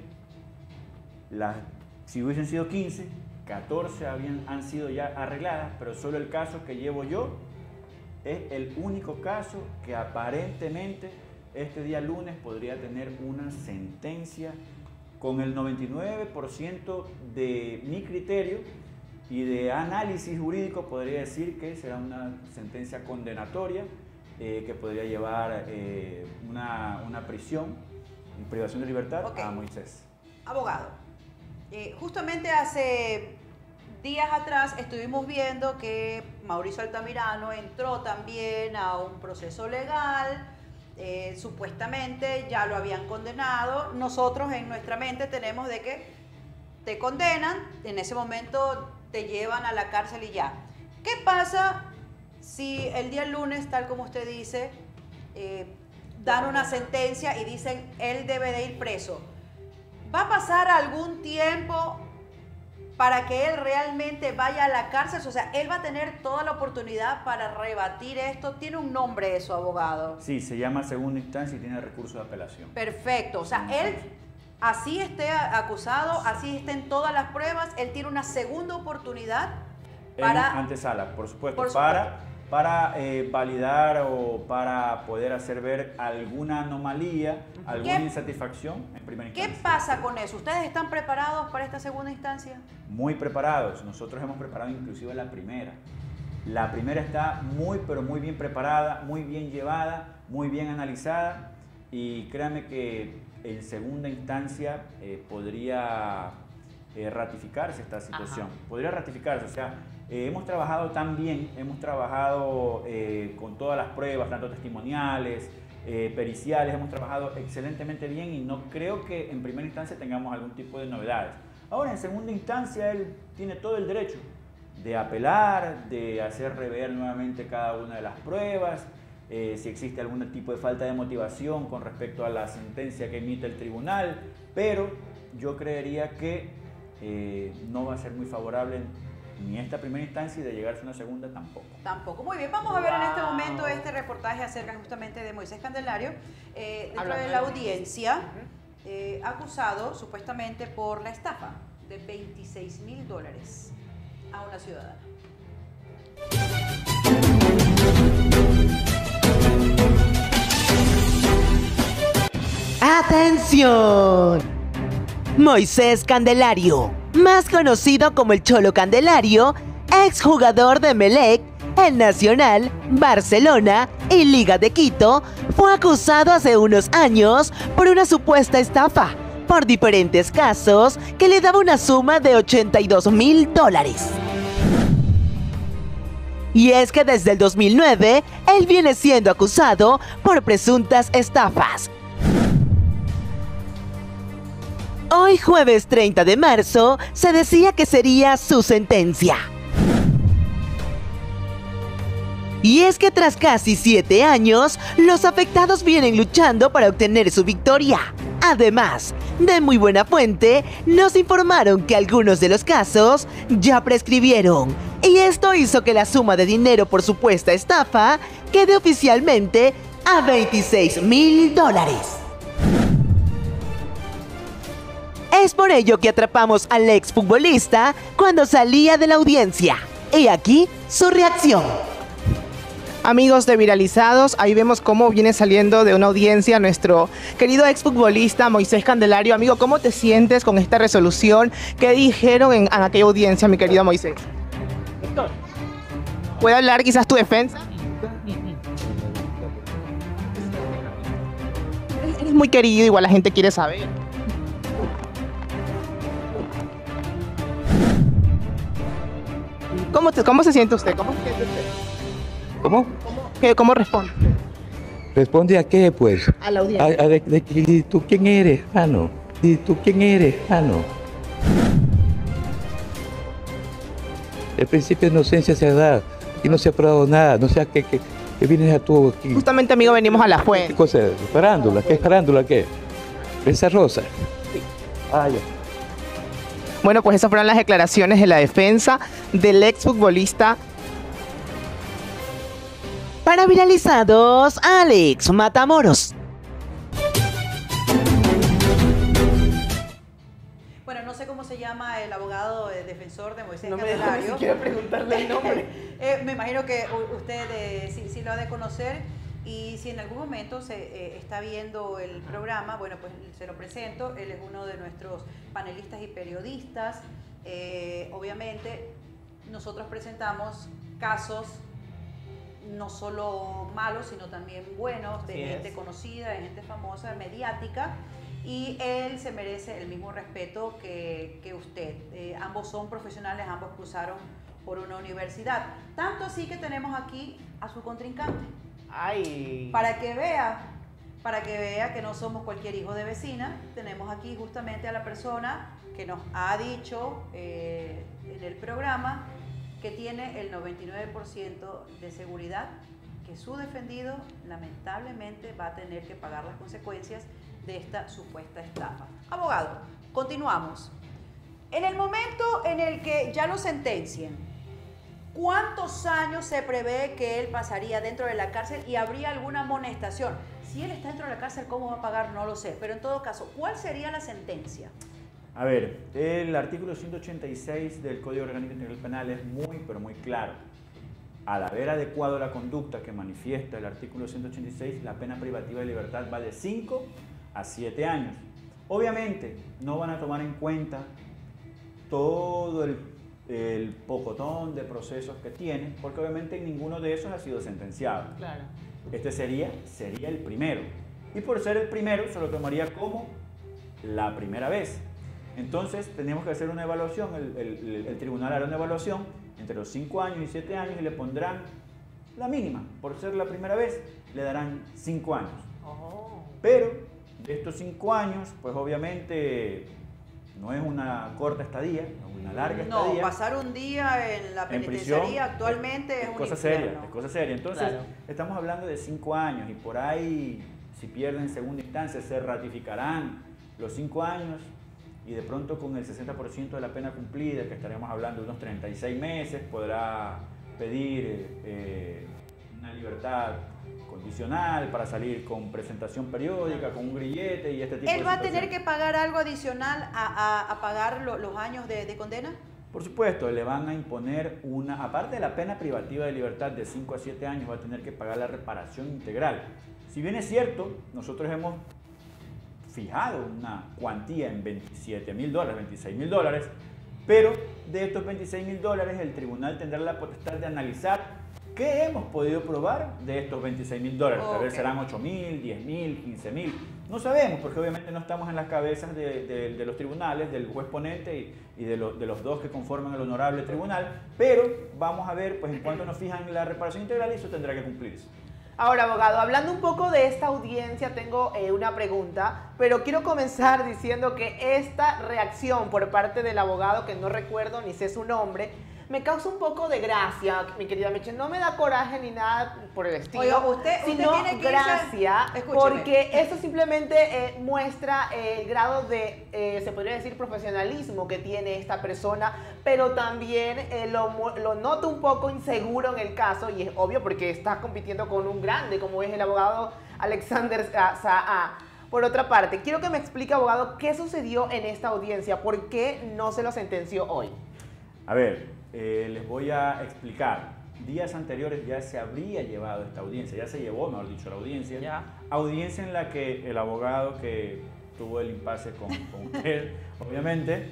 [SPEAKER 5] si hubiesen sido 15, 14 han sido ya arregladas, pero solo el caso que llevo yo es el único caso que aparentemente este día lunes podría tener una sentencia con el 99% de mi criterio y de análisis jurídico, podría decir que será una sentencia condenatoria que podría llevar una prisión y privación de libertad a Moisés.
[SPEAKER 3] Abogado, justamente hace días atrás estuvimos viendo que Mauricio Altamirano entró también a un proceso legal. Supuestamente ya lo habían condenado. Nosotros en nuestra mente tenemos de que te condenan, en ese momento te llevan a la cárcel y ya. ¿Qué pasa si el día lunes, tal como usted dice, dan una sentencia y dicen él debe de ir preso? ¿Va a pasar algún tiempo para que él realmente vaya a la cárcel? O sea, él va a tener toda la oportunidad para rebatir esto. ¿Tiene un nombre eso, abogado?
[SPEAKER 5] Sí, se llama segunda instancia y tiene recurso de apelación.
[SPEAKER 3] Perfecto. O sea, él, así esté acusado, así estén todas las pruebas, él tiene una segunda oportunidad para...
[SPEAKER 5] En antesala, por supuesto. Para validar o para poder hacer ver alguna anomalía, alguna insatisfacción en primera instancia.
[SPEAKER 3] ¿Qué pasa con eso? ¿Ustedes están preparados para esta segunda instancia?
[SPEAKER 5] Muy preparados. Nosotros hemos preparado inclusive la primera. La primera está muy, pero muy bien preparada, muy bien llevada, muy bien analizada, y créanme que en segunda instancia podría ratificarse esta situación. Ajá. Podría ratificarse, o sea, hemos trabajado tan bien, hemos trabajado con todas las pruebas, tanto testimoniales, periciales, hemos trabajado excelentemente bien y no creo que en primera instancia tengamos algún tipo de novedades. Ahora, en segunda instancia, él tiene todo el derecho de apelar, de hacer rever nuevamente cada una de las pruebas, si existe algún tipo de falta de motivación con respecto a la sentencia que emite el tribunal, pero yo creería que no va a ser muy favorable ni esta primera instancia y de llegarse a una segunda tampoco.
[SPEAKER 3] Tampoco. Muy bien, vamos a ver en este momento este reportaje acerca justamente de Moisés Candelario, dentro de la audiencia, acusado supuestamente por la estafa de $26.000 a una ciudadana.
[SPEAKER 1] ¡Atención! Moisés Candelario, más conocido como el Cholo Candelario, exjugador de Emelec, El Nacional, Barcelona y Liga de Quito, fue acusado hace unos años por una supuesta estafa por diferentes casos que le daba una suma de $82.000. Y es que desde el 2009, él viene siendo acusado por presuntas estafas. Hoy, jueves 30 de marzo, se decía que sería su sentencia. Y es que tras casi 7 años, los afectados vienen luchando para obtener su victoria. Además, de muy buena fuente, nos informaron que algunos de los casos ya prescribieron. Y esto hizo que la suma de dinero por supuesta estafa quede oficialmente a $26.000. Es por ello que atrapamos al exfutbolista cuando salía de la audiencia. Y aquí su reacción.
[SPEAKER 2] Amigos de Viralizados, ahí vemos cómo viene saliendo de una audiencia nuestro querido exfutbolista Moisés Candelario. Amigo, ¿cómo te sientes con esta resolución? ¿Qué dijeron en aquella audiencia, mi querido Moisés? ¿Puede hablar quizás tu defensa? Eres muy querido, igual la gente quiere saber. ¿Cómo se siente usted? ¿Cómo se siente usted?
[SPEAKER 6] ¿Cómo?
[SPEAKER 2] ¿Cómo responde?
[SPEAKER 6] ¿Responde a qué, pues?
[SPEAKER 2] A la audiencia.
[SPEAKER 6] ¿Y tú quién eres, hermano? ¿Y tú quién eres, hermano? El principio de inocencia se da. Aquí no se ha probado nada. No sé qué vienes a tú aquí.
[SPEAKER 2] Justamente, amigo, venimos a la fuente.
[SPEAKER 6] ¿Qué cosa? ¿Farándula? ¿Qué es farándula? ¿Qué? ¿Prensa rosa?
[SPEAKER 2] Sí.
[SPEAKER 6] Ah, ya.
[SPEAKER 2] Bueno, pues esas fueron las declaraciones de la defensa del exfutbolista.
[SPEAKER 1] Para Viralizados, Alex Matamoros.
[SPEAKER 3] Bueno, no sé cómo se llama el abogado defensor de Moisés
[SPEAKER 2] No me
[SPEAKER 3] Candelario.
[SPEAKER 2] deja ni siquiera preguntarle el nombre.
[SPEAKER 3] Me imagino que usted sí lo ha de conocer. Y si en algún momento se está viendo el programa, bueno, pues se lo presento. Él es uno de nuestros panelistas y periodistas. Obviamente, nosotros presentamos casos no solo malos, sino también buenos, de gente conocida, de gente famosa, mediática. Y él se merece el mismo respeto que usted. Ambos son profesionales, ambos cruzaron por una universidad. Tanto así que tenemos aquí a su contrincante.
[SPEAKER 2] Ay.
[SPEAKER 3] Para que vea que no somos cualquier hijo de vecina. Tenemos aquí justamente a la persona que nos ha dicho en el programa que tiene el 99% de seguridad, que su defendido lamentablemente va a tener que pagar las consecuencias de esta supuesta estafa. Abogado, continuamos. En el momento en el que ya lo sentencien, ¿cuántos años se prevé que él pasaría dentro de la cárcel y habría alguna amonestación? Si él está dentro de la cárcel, ¿cómo va a pagar? No lo sé. Pero en todo caso, ¿cuál sería la sentencia?
[SPEAKER 5] A ver, el artículo 186 del Código Orgánico Integral Penal es muy, pero muy claro. Al haber adecuado la conducta que manifiesta el artículo 186, la pena privativa de libertad va de 5 a 7 años. Obviamente, no van a tomar en cuenta todo el pocotón de procesos que tiene, porque obviamente ninguno de esos ha sido sentenciado.
[SPEAKER 2] Claro.
[SPEAKER 5] Este sería el primero. Y por ser el primero, se lo tomaría como la primera vez. Entonces, tenemos que hacer una evaluación, el tribunal hará una evaluación entre los 5 años y 7 años y le pondrán la mínima. Por ser la primera vez, le darán 5 años. Pero, de estos 5 años, pues obviamente no es una corta estadía, es una larga estadía.
[SPEAKER 3] No, pasar un día en la penitenciaría actualmente es un
[SPEAKER 5] cosa
[SPEAKER 3] infierno.
[SPEAKER 5] seria, es cosa seria. Entonces, estamos hablando de 5 años y por ahí, si pierden segunda instancia, se ratificarán los 5 años y de pronto con el 60% de la pena cumplida, que estaremos hablando de unos 36 meses, podrá pedir una libertad condicional para salir con presentación periódica, con un grillete y este tipo de situaciones.
[SPEAKER 3] ¿Él va a tener que pagar algo adicional a pagar los años de condena?
[SPEAKER 5] Por supuesto, le van a imponer aparte de la pena privativa de libertad de 5 a 7 años, va a tener que pagar la reparación integral. Si bien es cierto, nosotros hemos fijado una cuantía en $27.000, $26.000, pero de estos $26.000 el tribunal tendrá la potestad de analizar qué hemos podido probar de estos $26.000. Tal vez serán 8.000, 10.000, 15.000. No sabemos, porque obviamente no estamos en las cabezas de los tribunales, del juez ponente y de los dos que conforman el honorable tribunal, pero vamos a ver, pues en cuanto nos fijan la reparación integral, eso tendrá que cumplirse.
[SPEAKER 2] Ahora, abogado, hablando un poco de esta audiencia, tengo una pregunta, pero quiero comenzar diciendo que esta reacción por parte del abogado, que no recuerdo ni sé su nombre, me causa un poco de gracia, mi querida Meche. No me da coraje ni nada por el estilo,
[SPEAKER 3] oiga, usted
[SPEAKER 2] sino
[SPEAKER 3] tiene que
[SPEAKER 2] gracia,
[SPEAKER 3] escúcheme,
[SPEAKER 2] porque eso simplemente muestra el grado de, se podría decir, profesionalismo que tiene esta persona, pero también lo noto un poco inseguro en el caso, y es obvio porque está compitiendo con un grande como es el abogado Alexander Saá. Por otra parte, quiero que me explique, abogado, qué sucedió en esta audiencia, por qué no se lo sentenció hoy.
[SPEAKER 5] A ver, les voy a explicar. Días anteriores ya se habría llevado esta audiencia, ya se llevó, mejor dicho, la audiencia. Audiencia en la que el abogado que tuvo el impasse con usted, obviamente,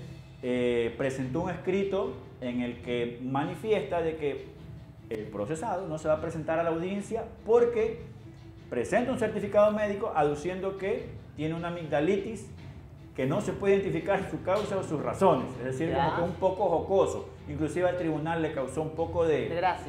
[SPEAKER 5] presentó un escrito en el que manifiesta de que el procesado no se va a presentar a la audiencia porque presenta un certificado médico aduciendo que tiene una amigdalitis que no se puede identificar su causa o sus razones, es decir, como que un poco jocoso. Inclusive al tribunal le causó un poco de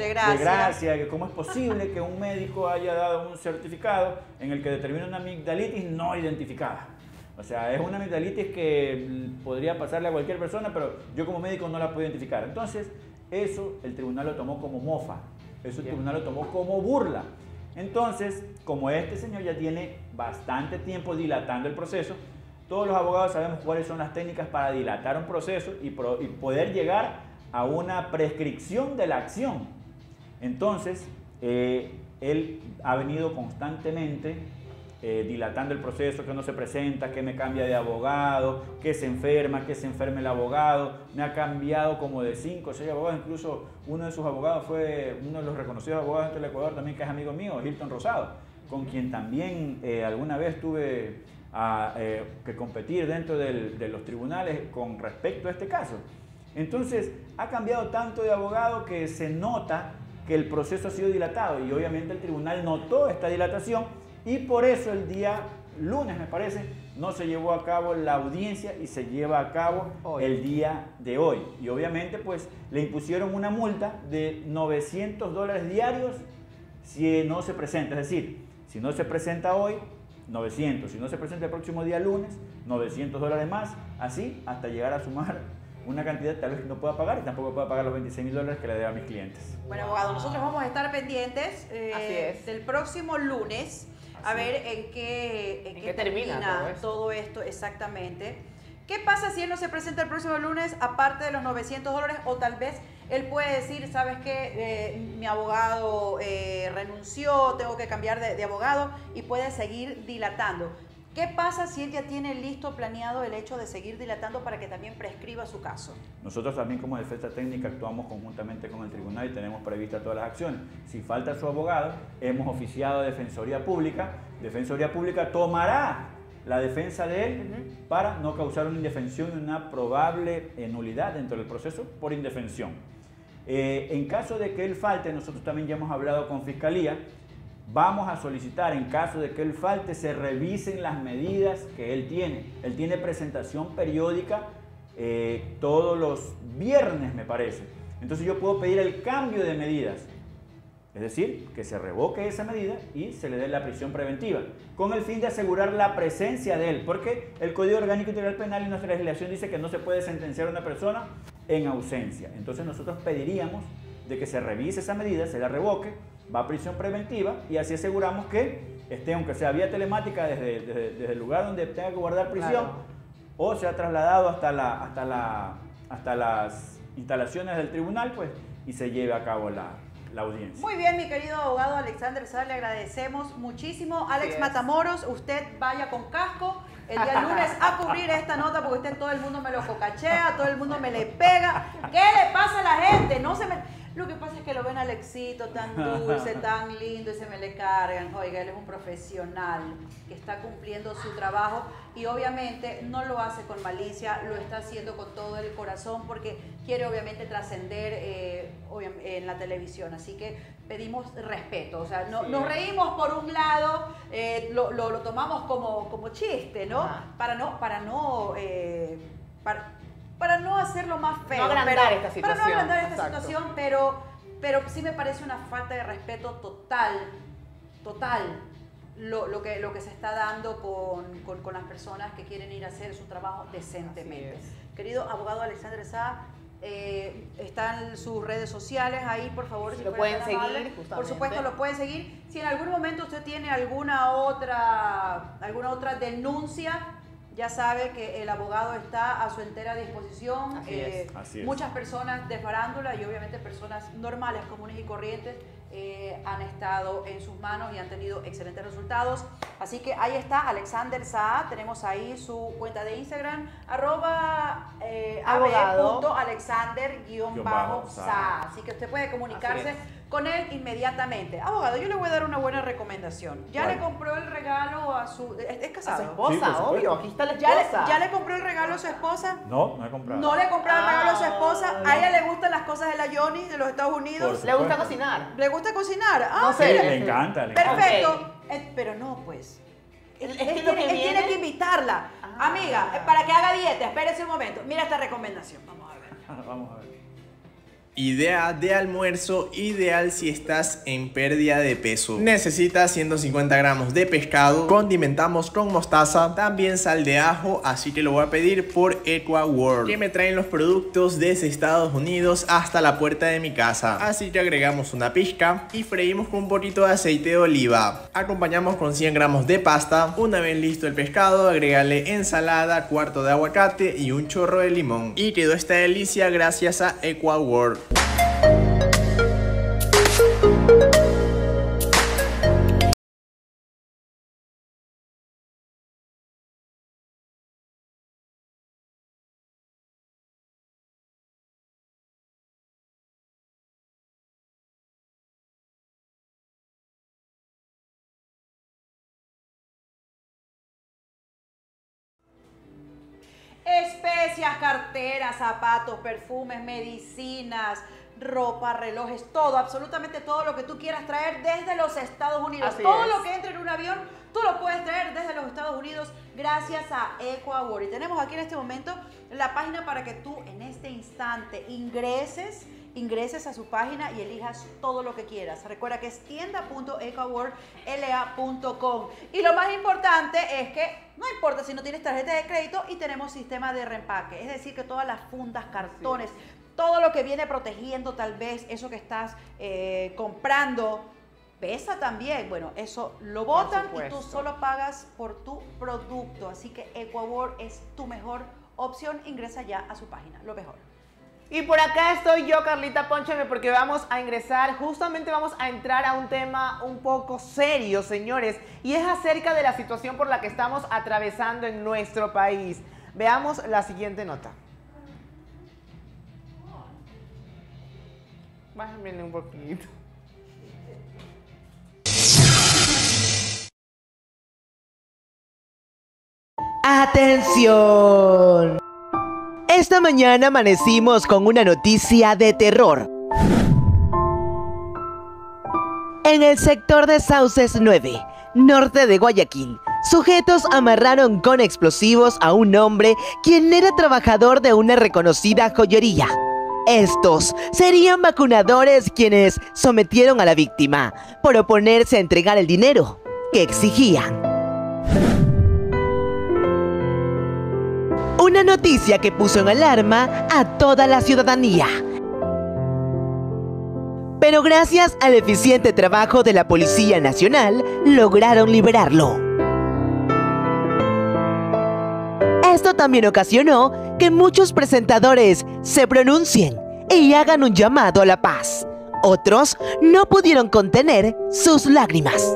[SPEAKER 5] gracia, que cómo es posible que un médico haya dado un certificado en el que determina una amigdalitis no identificada. O sea, es una amigdalitis que podría pasarle a cualquier persona, pero yo como médico no la puedo identificar. Entonces, eso el tribunal lo tomó como mofa, eso el tribunal lo tomó como burla. Entonces, como este señor ya tiene bastante tiempo dilatando el proceso, todos los abogados sabemos cuáles son las técnicas para dilatar un proceso y poder llegar a una prescripción de la acción. Entonces, él ha venido constantemente dilatando el proceso, que no se presenta, que me cambia de abogado, que se enferma, que se enferme el abogado. Me ha cambiado como de 5 o 6 abogados, incluso uno de sus abogados fue uno de los reconocidos abogados del Ecuador también, que es amigo mío, Hilton Rosado. con quien también alguna vez tuve que competir dentro de los tribunales con respecto a este caso. Entonces, ha cambiado tanto de abogado que se nota que el proceso ha sido dilatado y obviamente el tribunal notó esta dilatación y por eso el día lunes, me parece, no se llevó a cabo la audiencia y se lleva a cabo el día de hoy. Y obviamente pues le impusieron una multa de $900 diarios si no se presenta. Es decir, si no se presenta hoy, 900. Si no se presenta el próximo día lunes, $900 más. Así hasta llegar a sumar una cantidad que tal vez no pueda pagar y tampoco pueda pagar los $26.000 que le debo a mis clientes.
[SPEAKER 3] Bueno, abogado, nosotros vamos a estar pendientes del próximo lunes a ver en qué termina todo esto exactamente. ¿Qué pasa si él no se presenta el próximo lunes aparte de los $900? O tal vez él puede decir, ¿sabes qué? Mi abogado renunció, tengo que cambiar de abogado y puede seguir dilatando. ¿Qué pasa si él ya tiene listo, planeado el hecho de seguir dilatando para que también prescriba su caso?
[SPEAKER 5] Nosotros también como defensa técnica actuamos conjuntamente con el tribunal y tenemos previstas todas las acciones. Si falta su abogado, hemos oficiado a Defensoría Pública. Defensoría Pública tomará la defensa de él para no causar una indefensión y una probable nulidad dentro del proceso por indefensión. En caso de que él falte, nosotros también ya hemos hablado con Fiscalía. Vamos a solicitar, en caso de que él falte, se revisen las medidas que él tiene. Él tiene presentación periódica todos los viernes, me parece. Entonces yo puedo pedir el cambio de medidas. Es decir, que se revoque esa medida y se le dé la prisión preventiva, con el fin de asegurar la presencia de él, porque el Código Orgánico Integral Penal y nuestra legislación dice que no se puede sentenciar a una persona en ausencia. Entonces nosotros pediríamos de que se revise esa medida, se la revoque, va a prisión preventiva y así aseguramos que esté, aunque sea vía telemática, desde el lugar donde tenga que guardar prisión, o se ha trasladado hasta las instalaciones del tribunal, pues, y se lleve a cabo la audiencia.
[SPEAKER 3] Muy bien, mi querido abogado Alexander Saá, le agradecemos muchísimo. Alex Matamoros, usted vaya con casco el día lunes a cubrir esta nota porque usted todo el mundo me lo cocachea, todo el mundo me le pega. ¿Qué le pasa a la gente? No se me... Lo que pasa es que lo ven a Alexito tan dulce, tan lindo y se me le cargan. Oiga, él es un profesional que está cumpliendo su trabajo y obviamente no lo hace con malicia, lo está haciendo con todo el corazón porque quiere obviamente trascender en la televisión. Así que pedimos respeto. O sea, nos reímos por un lado, lo tomamos como chiste, ¿no? Para no hacerlo más feo.
[SPEAKER 2] No agrandar esta situación.
[SPEAKER 3] Para no agrandar esta situación, pero sí me parece una falta de respeto total lo que se está dando con las personas que quieren ir a hacer su trabajo decentemente. Querido abogado Alexander Saá, están sus redes sociales ahí, por favor, si
[SPEAKER 2] lo pueden seguir,
[SPEAKER 3] por supuesto lo pueden seguir. Si en algún momento usted tiene alguna otra denuncia, ya sabe que el abogado está a su entera disposición.
[SPEAKER 5] Así es.
[SPEAKER 3] Muchas personas de farándula y obviamente personas normales, comunes y corrientes han estado en sus manos y han tenido excelentes resultados. Así que ahí está Alexander Saá. Tenemos ahí su cuenta de Instagram, @ab.alexander_Saá. Así que usted puede comunicarse con él inmediatamente. Abogado, yo le voy a dar una buena recomendación. ¿Ya le compró el regalo a su... ¿Es casado?
[SPEAKER 2] A su esposa,
[SPEAKER 5] Sí,
[SPEAKER 2] obvio. Aquí está la esposa.
[SPEAKER 3] ¿Ya le compró el regalo a su esposa?
[SPEAKER 5] No, no he comprado.
[SPEAKER 3] ¿No le compró el regalo a su esposa? ¿A ella le gustan las cosas de la Johnny de los Estados Unidos?
[SPEAKER 2] ¿Le gusta cocinar?
[SPEAKER 3] ¿Le gusta cocinar?
[SPEAKER 2] No sé.
[SPEAKER 5] Sí,
[SPEAKER 3] mira.
[SPEAKER 5] le encanta. Le encanta.
[SPEAKER 3] Perfecto. Pero no, pues. Él tiene que invitarla. Amiga, para que haga dieta, espérese un momento. Mira esta recomendación. Vamos a ver.
[SPEAKER 5] Vamos a ver.
[SPEAKER 7] Idea de almuerzo ideal si estás en pérdida de peso. Necesitas 150 gramos de pescado, condimentamos con mostaza, también sal de ajo, así que lo voy a pedir por EquaWorld, que me traen los productos desde Estados Unidos hasta la puerta de mi casa. Así que agregamos una pizca y freímos con un poquito de aceite de oliva. Acompañamos con 100 gramos de pasta. Una vez listo el pescado, agregarle ensalada, cuarto de aguacate y un chorro de limón. Y quedó esta delicia gracias a EquaWorld.
[SPEAKER 3] Especias, carteras, zapatos, perfumes, medicinas, ropa, relojes, todo, absolutamente todo lo que tú quieras traer desde los Estados Unidos. Todo lo que entre en un avión, tú lo puedes traer desde los Estados Unidos gracias a Ecuador. Y tenemos aquí en este momento la página para que tú en este instante ingreses a su página y elijas todo lo que quieras. Recuerda que es tienda.ecuadorla.com. Y lo más importante es que no importa si no tienes tarjeta de crédito y tenemos sistema de reempaque. Es decir, que todas las fundas, cartones, todo lo que viene protegiendo tal vez eso que estás comprando, pesa también. Bueno, eso lo botan y tú solo pagas por tu producto. Así que Ecuador es tu mejor opción. Ingresa ya a su página, lo mejor.
[SPEAKER 2] Y por acá estoy yo, Carlita, pónchame, porque vamos a ingresar, justamente vamos a entrar a un tema un poco serio, señores, y es acerca de la situación por la que estamos atravesando en nuestro país. Veamos la siguiente nota. Bájenme un poquito.
[SPEAKER 1] ¡Atención! Esta mañana amanecimos con una noticia de terror. En el sector de Sauces 9, norte de Guayaquil, sujetos amarraron con explosivos a un hombre quien era trabajador de una reconocida joyería. Estos serían vacunadores quienes sometieron a la víctima por oponerse a entregar el dinero que exigían. Una noticia que puso en alarma a toda la ciudadanía. Pero gracias al eficiente trabajo de la Policía Nacional, lograron liberarlo. Esto también ocasionó que muchos presentadores se pronuncien y hagan un llamado a la paz. Otros no pudieron contener sus lágrimas.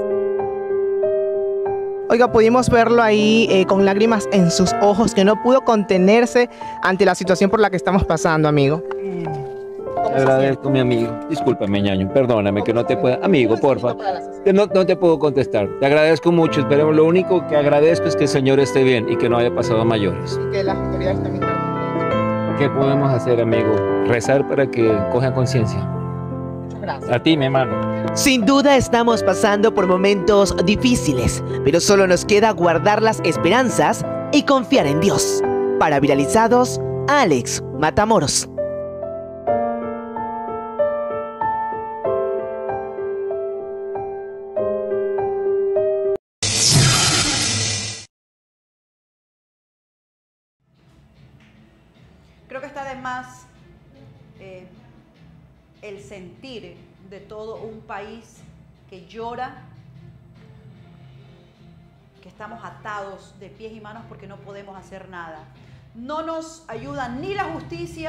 [SPEAKER 2] Oiga, pudimos verlo ahí con lágrimas en sus ojos, que no pudo contenerse ante la situación por la que estamos pasando, amigo.
[SPEAKER 6] Te agradezco, mi amigo. Discúlpame, ñaño. Perdóname que no te pueda... Amigo, porfa. Que no te puedo contestar. Te agradezco mucho. Esperemos. Lo único que agradezco es que el señor esté bien y que no haya pasado a mayores.
[SPEAKER 2] Y que las autoridades también...
[SPEAKER 6] ¿Qué podemos hacer, amigo? Rezar para que cojan conciencia.
[SPEAKER 2] Muchas gracias.
[SPEAKER 6] A ti, mi hermano.
[SPEAKER 1] Sin duda estamos pasando por momentos difíciles, pero solo nos queda guardar las esperanzas y confiar en Dios. Para Viralizados, Alex Matamoros.
[SPEAKER 3] Creo que está de más el sentir de todo un país que llora, que estamos atados de pies y manos porque no podemos hacer nada. No nos ayuda ni la justicia,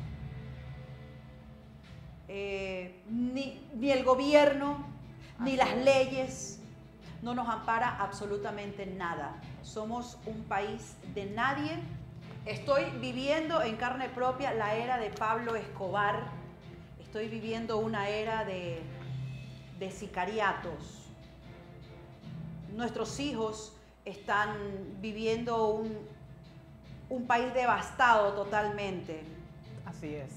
[SPEAKER 3] ni el gobierno, ni las leyes. No nos ampara absolutamente nada. Somos un país de nadie. Estoy viviendo en carne propia la era de Pablo Escobar. Estoy viviendo una era de sicariatos. Nuestros hijos están viviendo un país devastado totalmente.
[SPEAKER 2] Así es.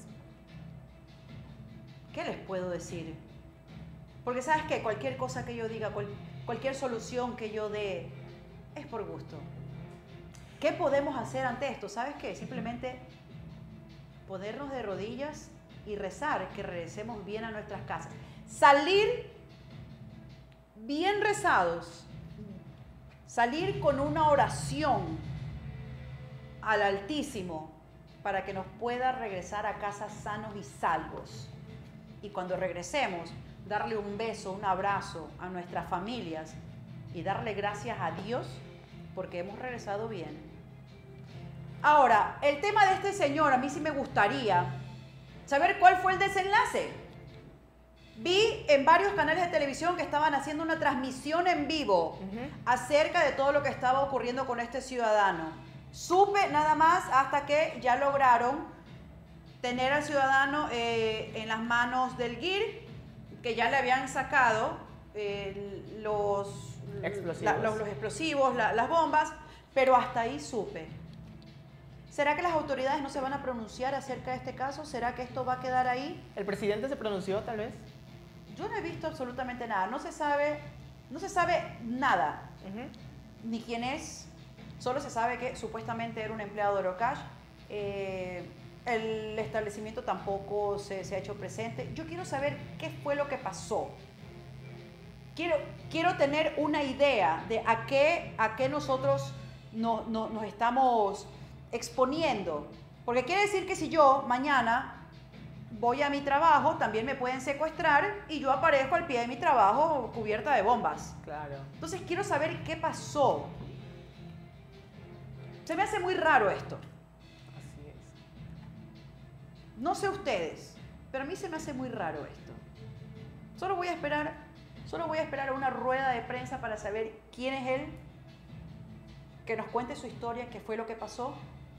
[SPEAKER 3] ¿Qué les puedo decir? Porque sabes que cualquier cosa que yo diga, cualquier solución que yo dé, es por gusto. ¿Qué podemos hacer ante esto? ¿Sabes qué? Simplemente ponernos de rodillas y rezar que regresemos bien a nuestras casas. Salir bien rezados, salir con una oración al Altísimo para que nos pueda regresar a casa sanos y salvos. Y cuando regresemos, darle un beso, un abrazo a nuestras familias y darle gracias a Dios porque hemos regresado bien. Ahora, el tema de este señor, a mí sí me gustaría saber cuál fue el desenlace. Vi en varios canales de televisión que estaban haciendo una transmisión en vivo acerca de todo lo que estaba ocurriendo con este ciudadano. Supe nada más hasta que ya lograron tener al ciudadano en las manos del GIR, que ya le habían sacado los explosivos, las bombas, pero hasta ahí supe. ¿Será que las autoridades no se van a pronunciar acerca de este caso? ¿Será que esto va a quedar ahí?
[SPEAKER 2] ¿El presidente se pronunció, tal vez?
[SPEAKER 3] Yo no he visto absolutamente nada. No se sabe nada. Ni quién es. Solo se sabe que supuestamente era un empleado de Orocash. El establecimiento tampoco se ha hecho presente. Yo quiero saber qué fue lo que pasó. Quiero tener una idea de a qué nosotros nos estamos exponiendo. Porque quiere decir que si yo mañana voy a mi trabajo, también me pueden secuestrar y yo aparezco al pie de mi trabajo cubierta de bombas.
[SPEAKER 2] Claro.
[SPEAKER 3] Entonces quiero saber qué pasó. Se me hace muy raro esto.
[SPEAKER 2] Así es.
[SPEAKER 3] No sé ustedes, pero a mí se me hace muy raro esto. Solo voy a esperar a una rueda de prensa para saber quién es él, que nos cuente su historia, qué fue lo que pasó.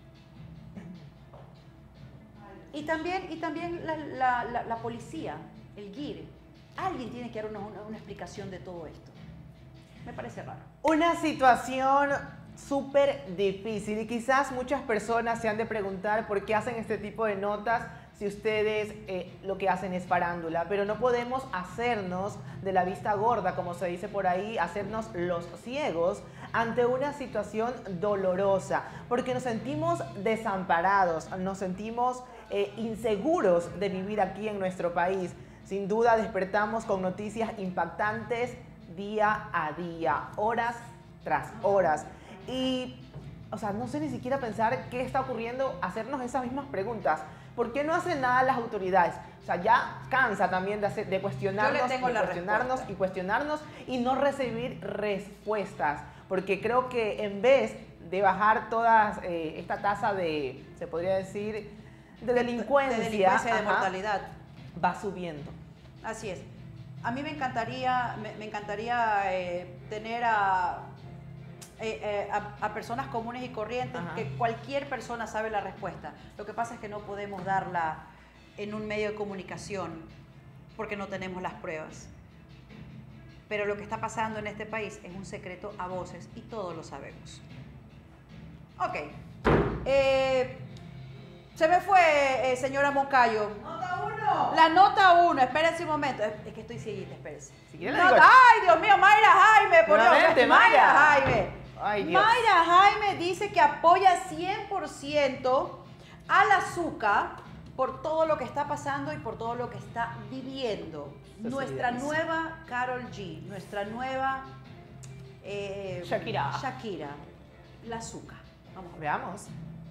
[SPEAKER 3] Y también la policía, el GIR. Alguien tiene que dar una explicación de todo esto. Me parece raro.
[SPEAKER 2] Una situación súper difícil y quizás muchas personas se han de preguntar por qué hacen este tipo de notas si ustedes lo que hacen es farándula, pero no podemos hacernos de la vista gorda, como se dice por ahí, hacernos los ciegos ante una situación dolorosa, porque nos sentimos desamparados, nos sentimos inseguros de vivir aquí en nuestro país. Sin duda despertamos con noticias impactantes día a día, horas tras horas. Y, o sea, no sé ni siquiera pensar qué está ocurriendo, hacernos esas mismas preguntas. ¿Por qué no hacen nada las autoridades? O sea, ya cansa también de cuestionarnos y no recibir respuestas. Porque creo que en vez de bajar toda esta tasa de, se podría decir, de delincuencia,
[SPEAKER 3] de mortalidad,
[SPEAKER 2] va subiendo.
[SPEAKER 3] Así es. A mí me encantaría tener a personas comunes y corrientes, que cualquier persona sabe la respuesta. Lo que pasa es que no podemos darla en un medio de comunicación porque no tenemos las pruebas. Pero lo que está pasando en este país es un secreto a voces y todos lo sabemos. Ok. Se me fue, señora Moncayo.
[SPEAKER 2] ¡Nota 1!
[SPEAKER 3] La nota 1, espérense un momento. Es que estoy cieguita, espérense.
[SPEAKER 2] Si
[SPEAKER 3] ¡Ay, Dios mío! Mayra Jaime, por Dios.
[SPEAKER 2] Mayra
[SPEAKER 3] Jaime.
[SPEAKER 2] Ay, Dios.
[SPEAKER 3] Mayra Jaime dice que apoya 100% al azúcar por todo lo que está pasando y por todo lo que está viviendo. Nuestra nueva Karol G, nuestra nueva
[SPEAKER 2] Shakira,
[SPEAKER 3] la azúcar. Vamos a ver.
[SPEAKER 2] Veamos.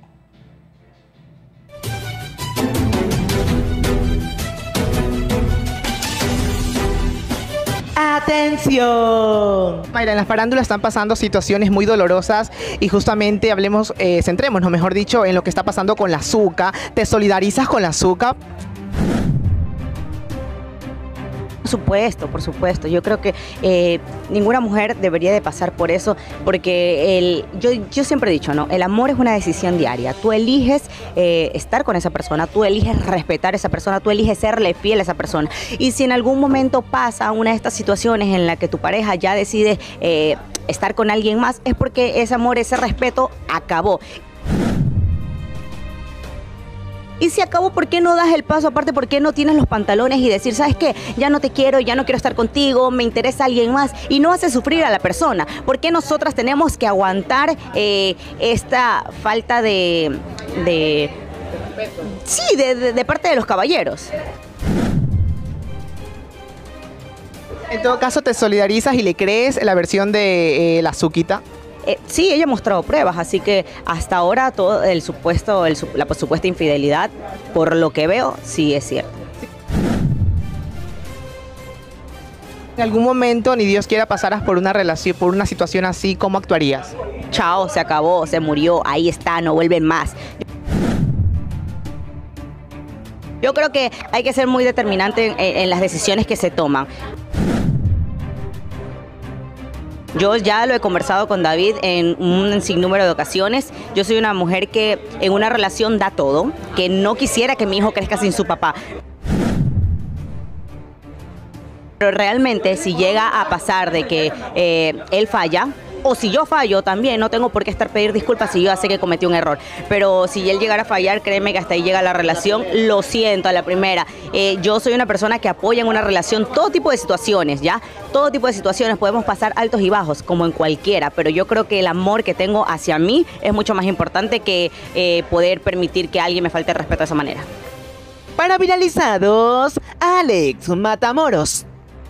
[SPEAKER 2] ¡Atención! Mayra, en las farándulas están pasando situaciones muy dolorosas y justamente centrémonos, mejor dicho, en lo que está pasando con la azúcar. ¿Te solidarizas con la azúcar?
[SPEAKER 8] Por supuesto. Yo creo que ninguna mujer debería de pasar por eso, porque yo siempre he dicho, ¿no? El amor es una decisión diaria. Tú eliges estar con esa persona, tú eliges respetar a esa persona, tú eliges serle fiel a esa persona. Y si en algún momento pasa una de estas situaciones en la que tu pareja ya decide estar con alguien más, es porque ese amor, ese respeto acabó. Y si acabó, ¿por qué no das el paso aparte? ¿Por qué no tienes los pantalones y decir, ¿sabes qué? Ya no te quiero, ya no quiero estar contigo, me interesa alguien más, y no hace sufrir a la persona? ¿Por qué nosotras tenemos que aguantar esta falta de parte de los caballeros?
[SPEAKER 2] En todo caso, ¿te solidarizas y le crees la versión de la Azuquita?
[SPEAKER 8] Sí, ella ha mostrado pruebas, así que hasta ahora todo la supuesta infidelidad, por lo que veo, sí es cierto.
[SPEAKER 2] En algún momento, ni Dios quiera, pasaras por una relación, por una situación así, ¿cómo actuarías?
[SPEAKER 8] Chao, se acabó, se murió, ahí está, no vuelven más. Yo creo que hay que ser muy determinante en las decisiones que se toman. Yo ya lo he conversado con David en un sinnúmero de ocasiones. Yo soy una mujer que en una relación da todo, que no quisiera que mi hijo crezca sin su papá. Pero realmente si llega a pasar de que él falla, O si yo fallo también, no tengo por qué estar pedir disculpas si yo ya sé que cometí un error. Pero si él llegara a fallar, créeme que hasta ahí llega la relación. Lo siento a la primera. Yo soy una persona que apoya en una relación todo tipo de situaciones, ¿ya? Todo tipo de situaciones, podemos pasar altos y bajos, como en cualquiera, pero yo creo que el amor que tengo hacia mí es mucho más importante que poder permitir que alguien me falte el respeto de esa manera.
[SPEAKER 1] Para Viralizados, Alex Matamoros.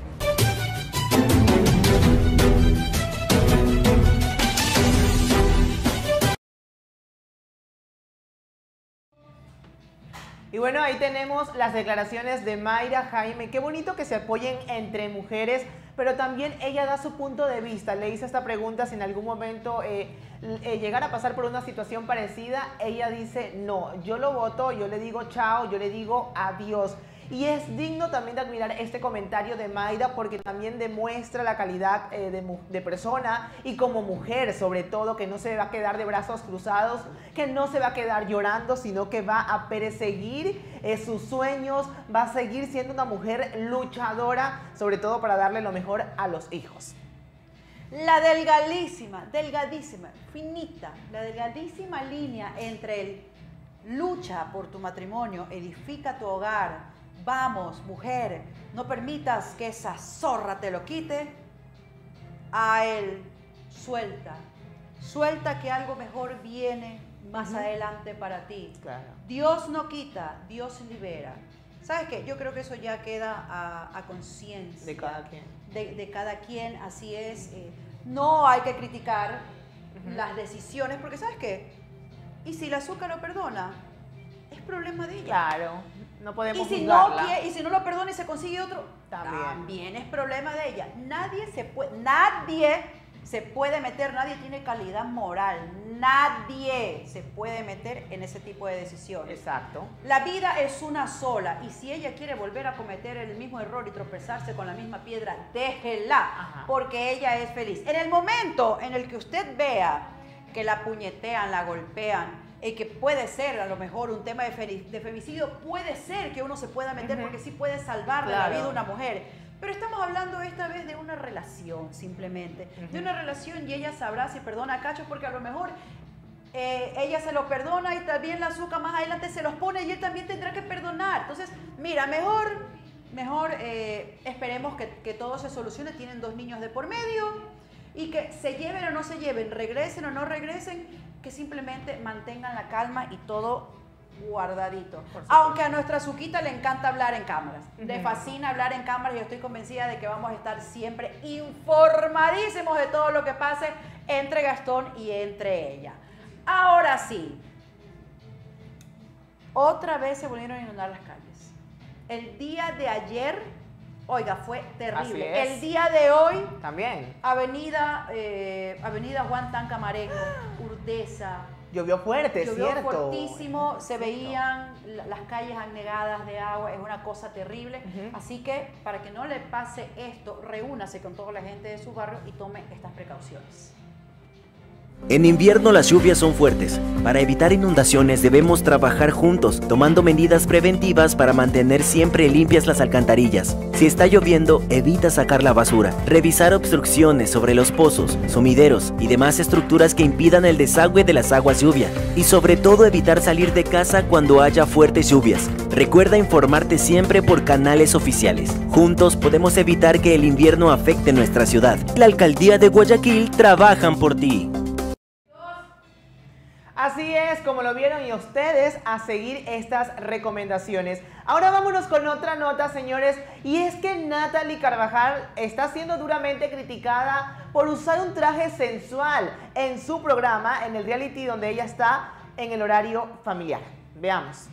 [SPEAKER 2] Y bueno, ahí tenemos las declaraciones de Mayra Jaime. Qué bonito que se apoyen entre mujeres, pero también ella da su punto de vista. Le hice esta pregunta si en algún momento llegara a pasar por una situación parecida. Ella dice, no, yo lo voto, yo le digo chao, yo le digo adiós. Y es digno también de admirar este comentario de Mayra porque también demuestra la calidad de persona y como mujer sobre todo, que no se va a quedar de brazos cruzados, que no se va a quedar llorando, sino que va a perseguir sus sueños, va a seguir siendo una mujer luchadora, sobre todo para darle lo mejor a los hijos.
[SPEAKER 3] La delgadísima, finita, la delgadísima línea entre el lucha por tu matrimonio, edifica tu hogar. Vamos, mujer, no permitas que esa zorra te lo quite. A él, suelta que algo mejor viene más adelante para ti.
[SPEAKER 2] Claro.
[SPEAKER 3] Dios no quita, Dios libera. ¿Sabes qué? Yo creo que eso ya queda a conciencia.
[SPEAKER 2] De cada quien.
[SPEAKER 3] De cada quien, así es. No hay que criticar las decisiones, porque ¿sabes qué? Y si la azúcar lo perdona, es problema de ella.
[SPEAKER 2] Claro. No podemos
[SPEAKER 3] y si no lo perdona y se consigue otro, también es problema de ella. Nadie se puede meter, nadie tiene calidad moral, nadie se puede meter en ese tipo de decisiones.
[SPEAKER 2] Exacto.
[SPEAKER 3] La vida es una sola y si ella quiere volver a cometer el mismo error y tropezarse con la misma piedra, déjela, porque ella es feliz. En el momento en el que usted vea que la puñetean, la golpean, que puede ser a lo mejor un tema de femicidio, puede ser que uno se pueda meter porque sí puede salvar la vida de una mujer. Pero estamos hablando esta vez de una relación simplemente, de una relación y ella sabrá si perdona a Cacho porque a lo mejor ella se lo perdona y también la azúcar más adelante se los pone y él también tendrá que perdonar. Entonces, mira, mejor esperemos que todo se solucione. Tienen 2 niños de por medio y que se lleven o no se lleven, regresen o no regresen, que simplemente mantengan la calma y todo guardadito. Aunque a nuestra Azuquita le encanta hablar en cámaras, le fascina hablar en cámaras y yo estoy convencida de que vamos a estar siempre informadísimos de todo lo que pase entre Gastón y entre ella. Ahora sí, otra vez se volvieron a inundar las calles. El día de ayer, oiga, fue terrible. El día de hoy,
[SPEAKER 2] también.
[SPEAKER 3] Avenida Juan Tancamarengo, Urdesa.
[SPEAKER 2] Llovió fuerte,
[SPEAKER 3] llovió
[SPEAKER 2] cierto.
[SPEAKER 3] Fuertísimo, se veían las calles anegadas de agua, es una cosa terrible. Así que, para que no le pase esto, reúnase con toda la gente de su barrio y tome estas precauciones.
[SPEAKER 9] En invierno las lluvias son fuertes. Para evitar inundaciones debemos trabajar juntos, tomando medidas preventivas para mantener siempre limpias las alcantarillas. Si está lloviendo, evita sacar la basura. Revisar obstrucciones sobre los pozos, sumideros y demás estructuras que impidan el desagüe de las aguas lluvia. Y sobre todo evitar salir de casa cuando haya fuertes lluvias. Recuerda informarte siempre por canales oficiales. Juntos podemos evitar que el invierno afecte nuestra ciudad. La Alcaldía de Guayaquil trabajan por ti.
[SPEAKER 2] Así es, como lo vieron y ustedes a seguir estas recomendaciones. Ahora vámonos con otra nota, señores, y es que Natalie Carvajal está siendo duramente criticada por usar un traje sensual en su programa, en el reality donde ella está en el horario familiar. Veamos.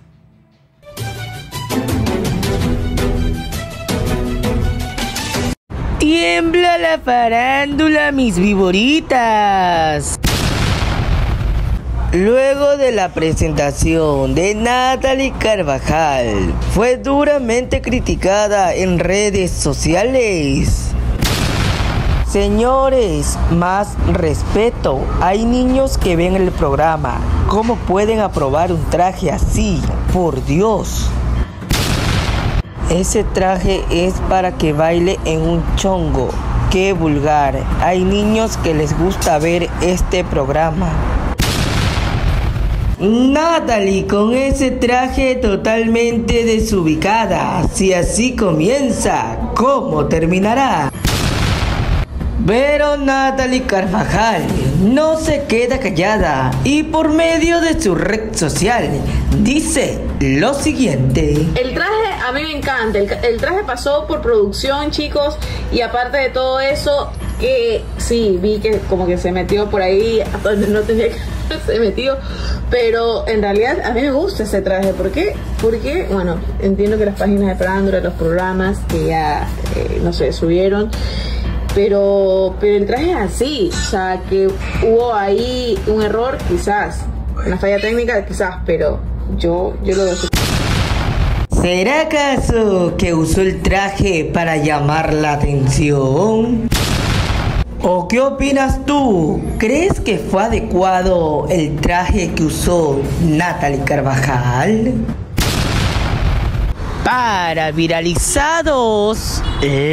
[SPEAKER 10] Tiembla la farándula, mis viboritas. Luego de la presentación de Natalie Carvajal, fue duramente criticada en redes sociales. Señores, más respeto. Hay niños que ven el programa. ¿Cómo pueden aprobar un traje así? Por Dios. Ese traje es para que baile en un chongo. qué vulgar. Hay niños que les gusta ver este programa. Natalie con ese traje totalmente desubicada. Si así comienza, ¿cómo terminará? Pero Natalie Carvajal no se queda callada y por medio de su red social dice lo siguiente.
[SPEAKER 11] El traje a mí me encanta, el traje pasó por producción, chicos, y aparte de todo eso, sí, vi que como que se metió por ahí donde no tenía que haberse metido, pero en realidad a mí me gusta ese traje. ¿Por qué? Porque, bueno, entiendo que las páginas de Frandra, los programas que ya, no sé, subieron, pero el traje es así, o sea, que hubo ahí un error, quizás, una falla técnica, quizás, pero yo lo veo.
[SPEAKER 10] ¿Será acaso que usó el traje para llamar la atención? ¿O qué opinas tú? ¿Crees que fue adecuado el traje que usó Natalie Carvajal? Para Viralizados,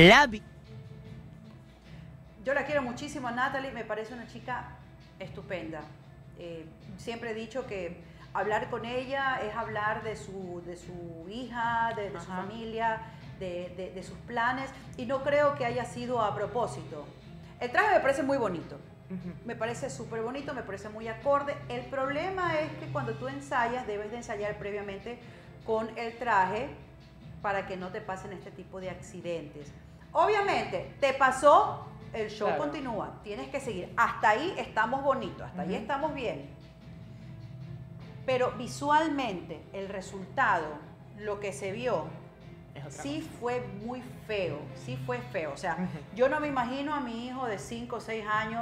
[SPEAKER 3] Yo la quiero muchísimo a Natalie, me parece una chica estupenda. Siempre he dicho que hablar con ella es hablar de su hija, de su familia, de sus planes, y no creo que haya sido a propósito. El traje me parece muy bonito, me parece súper bonito, me parece muy acorde. El problema es que cuando tú ensayas, debes de ensayar previamente con el traje para que no te pasen este tipo de accidentes. Obviamente, te pasó, el show continúa, tienes que seguir. Hasta ahí estamos bonitos, hasta ahí estamos bien. Pero visualmente, el resultado, lo que se vio, sí fue muy feo, sí fue feo. O sea, yo no me imagino a mi hijo de 5 o 6 años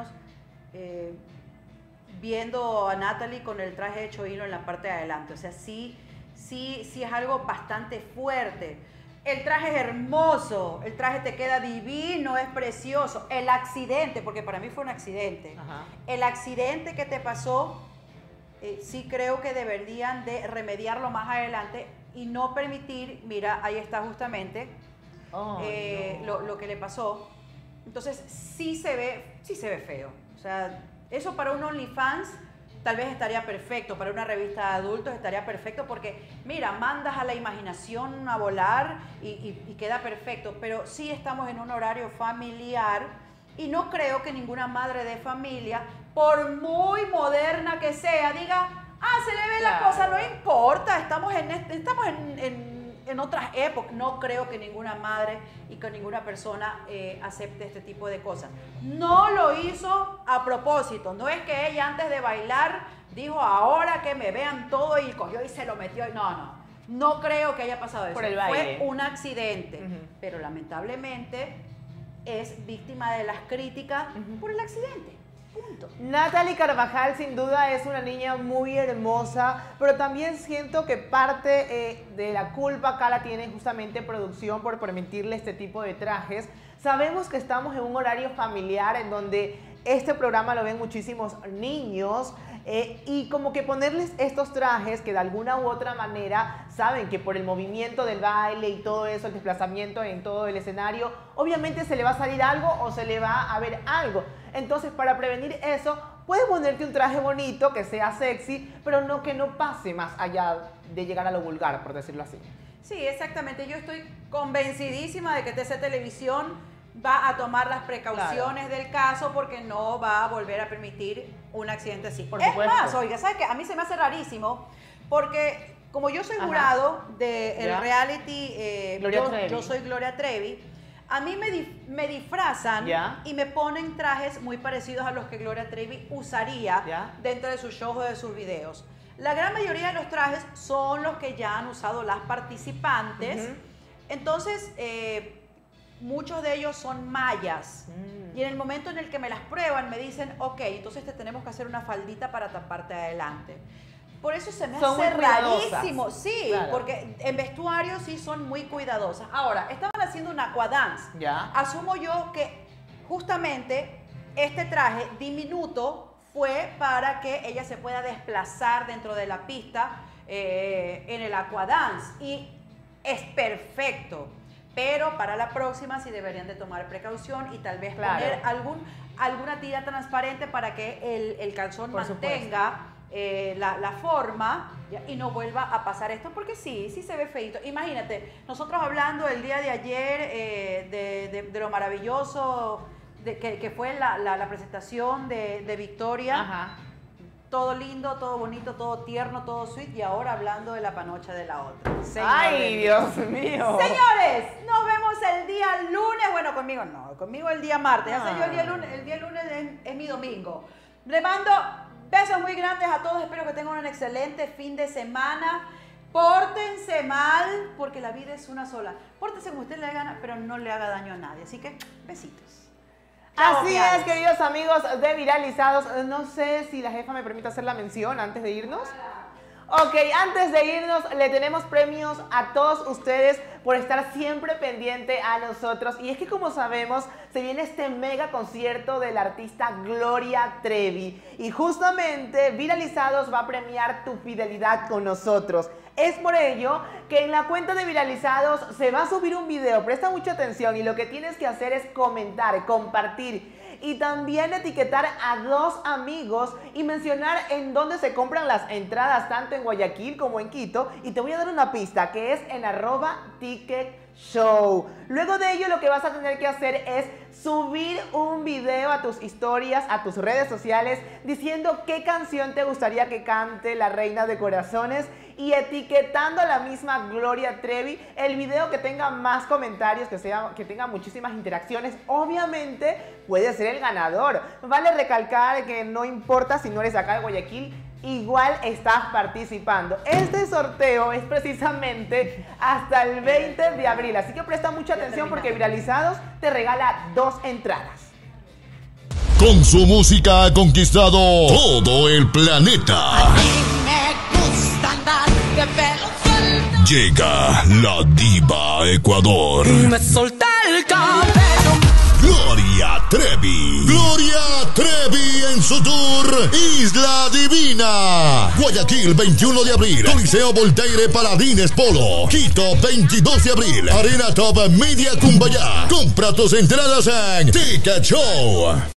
[SPEAKER 3] viendo a Natalie con el traje hecho hilo en la parte de adelante. O sea, sí es algo bastante fuerte. El traje es hermoso, el traje te queda divino, es precioso. El accidente, porque para mí fue un accidente, el accidente que te pasó, sí creo que deberían de remediarlo más adelante y no permitir, mira, ahí está justamente lo que le pasó. Entonces sí se ve feo. O sea, eso para un OnlyFans tal vez estaría perfecto, para una revista de adultos estaría perfecto porque, mira, mandas a la imaginación a volar y queda perfecto, pero sí estamos en un horario familiar y no creo que ninguna madre de familia, por muy moderna que sea, diga, se le ve la cosa, no importa, estamos en otras épocas. No creo que ninguna madre y que ninguna persona acepte este tipo de cosas. No lo hizo a propósito, no es que ella antes de bailar dijo ahora que me vean todo y cogió y se lo metió. No creo que haya pasado eso.
[SPEAKER 2] Por el baile.
[SPEAKER 3] Fue un accidente, pero lamentablemente es víctima de las críticas por el accidente. Punto.
[SPEAKER 2] Natalie Carvajal sin duda es una niña muy hermosa, pero también siento que parte de la culpa acá la tiene justamente producción por permitirle este tipo de trajes. Sabemos que estamos en un horario familiar en donde este programa lo ven muchísimos niños y como que ponerles estos trajes que de alguna u otra manera saben que por el movimiento del baile y todo eso, el desplazamiento en todo el escenario, obviamente se le va a salir algo o se le va a ver algo. Entonces, para prevenir eso, puedes ponerte un traje bonito, que sea sexy, pero no que no pase más allá de llegar a lo vulgar, por decirlo así.
[SPEAKER 3] Sí, exactamente. Yo estoy convencidísima de que TC Televisión va a tomar las precauciones del caso porque no va a volver a permitir un accidente así.
[SPEAKER 2] Por supuesto.
[SPEAKER 3] Es más, oiga, ¿sabes qué? A mí se me hace rarísimo porque como yo soy jurado del reality, yo soy Gloria Trevi, a mí me disfrazan y me ponen trajes muy parecidos a los que Gloria Trevi usaría dentro de sus shows o de sus videos. La gran mayoría de los trajes son los que ya han usado las participantes. Entonces, muchos de ellos son mallas. Y en el momento en el que me las prueban, me dicen, ok, entonces te tenemos que hacer una faldita para taparte adelante. Por eso se me hace rarísimo. Sí, porque en vestuario sí son muy cuidadosas. Ahora, estaban haciendo un aquadance. Asumo yo que justamente este traje diminuto fue para que ella se pueda desplazar dentro de la pista en el aquadance. Y es perfecto. pero para la próxima sí deberían de tomar precaución y tal vez poner alguna tira transparente para que el calzón mantenga la forma y no vuelva a pasar esto, porque sí se ve feito. Imagínate, nosotros hablando el día de ayer de lo maravilloso que fue la presentación de Victoria.
[SPEAKER 2] Ajá.
[SPEAKER 3] Todo lindo, todo bonito, todo tierno, todo sweet, y ahora hablando de la panocha de la otra.
[SPEAKER 2] ¡Ay, Dios mío!
[SPEAKER 3] Señores, nos vemos el día lunes. Bueno, conmigo no, conmigo el día martes. Ya sé yo, el día lunes es mi domingo. Le mando besos muy grandes a todos. Espero que tengan un excelente fin de semana. Pórtense mal, porque la vida es una sola. Pórtense como usted le gana, pero no le haga daño a nadie. Así que, besitos.
[SPEAKER 2] Así es, queridos amigos de Viralizados. No sé si la jefa me permite hacer la mención antes de irnos. Ok, antes de irnos le tenemos premios a todos ustedes por estar siempre pendiente a nosotros. Y es que, como sabemos, se viene este mega concierto del artista Gloria Trevi. Y justamente Viralizados va a premiar tu fidelidad con nosotros. Es por ello que en la cuenta de Viralizados se va a subir un video. Presta mucha atención y lo que tienes que hacer es comentar, compartir y también etiquetar a 2 amigos y mencionar en dónde se compran las entradas, tanto en Guayaquil como en Quito. Y te voy a dar una pista, que es en @ticketshow. Luego de ello, lo que vas a tener que hacer es subir un video a tus historias, a tus redes sociales, diciendo qué canción te gustaría que cante la Reina de Corazones y etiquetando a la misma Gloria Trevi. El video que tenga más comentarios, que tenga muchísimas interacciones, obviamente puede ser el ganador. Vale recalcar que no importa si no eres acá de Guayaquil, igual estás participando. Este sorteo es precisamente hasta el 20 de abril, así que presta mucha atención porque Viralizados te regala 2 entradas.
[SPEAKER 12] Con su música ha conquistado todo el planeta. Llega la diva a Ecuador.
[SPEAKER 13] Me solté el cabello.
[SPEAKER 12] Gloria Trevi. Gloria Trevi en su tour Isla Divina. Guayaquil, 21 de abril. Coliseo Voltaire Paladines Polo. Quito, 22 de abril. Arena Top Media Cumbayá. Compra tus entradas en Ticket Show.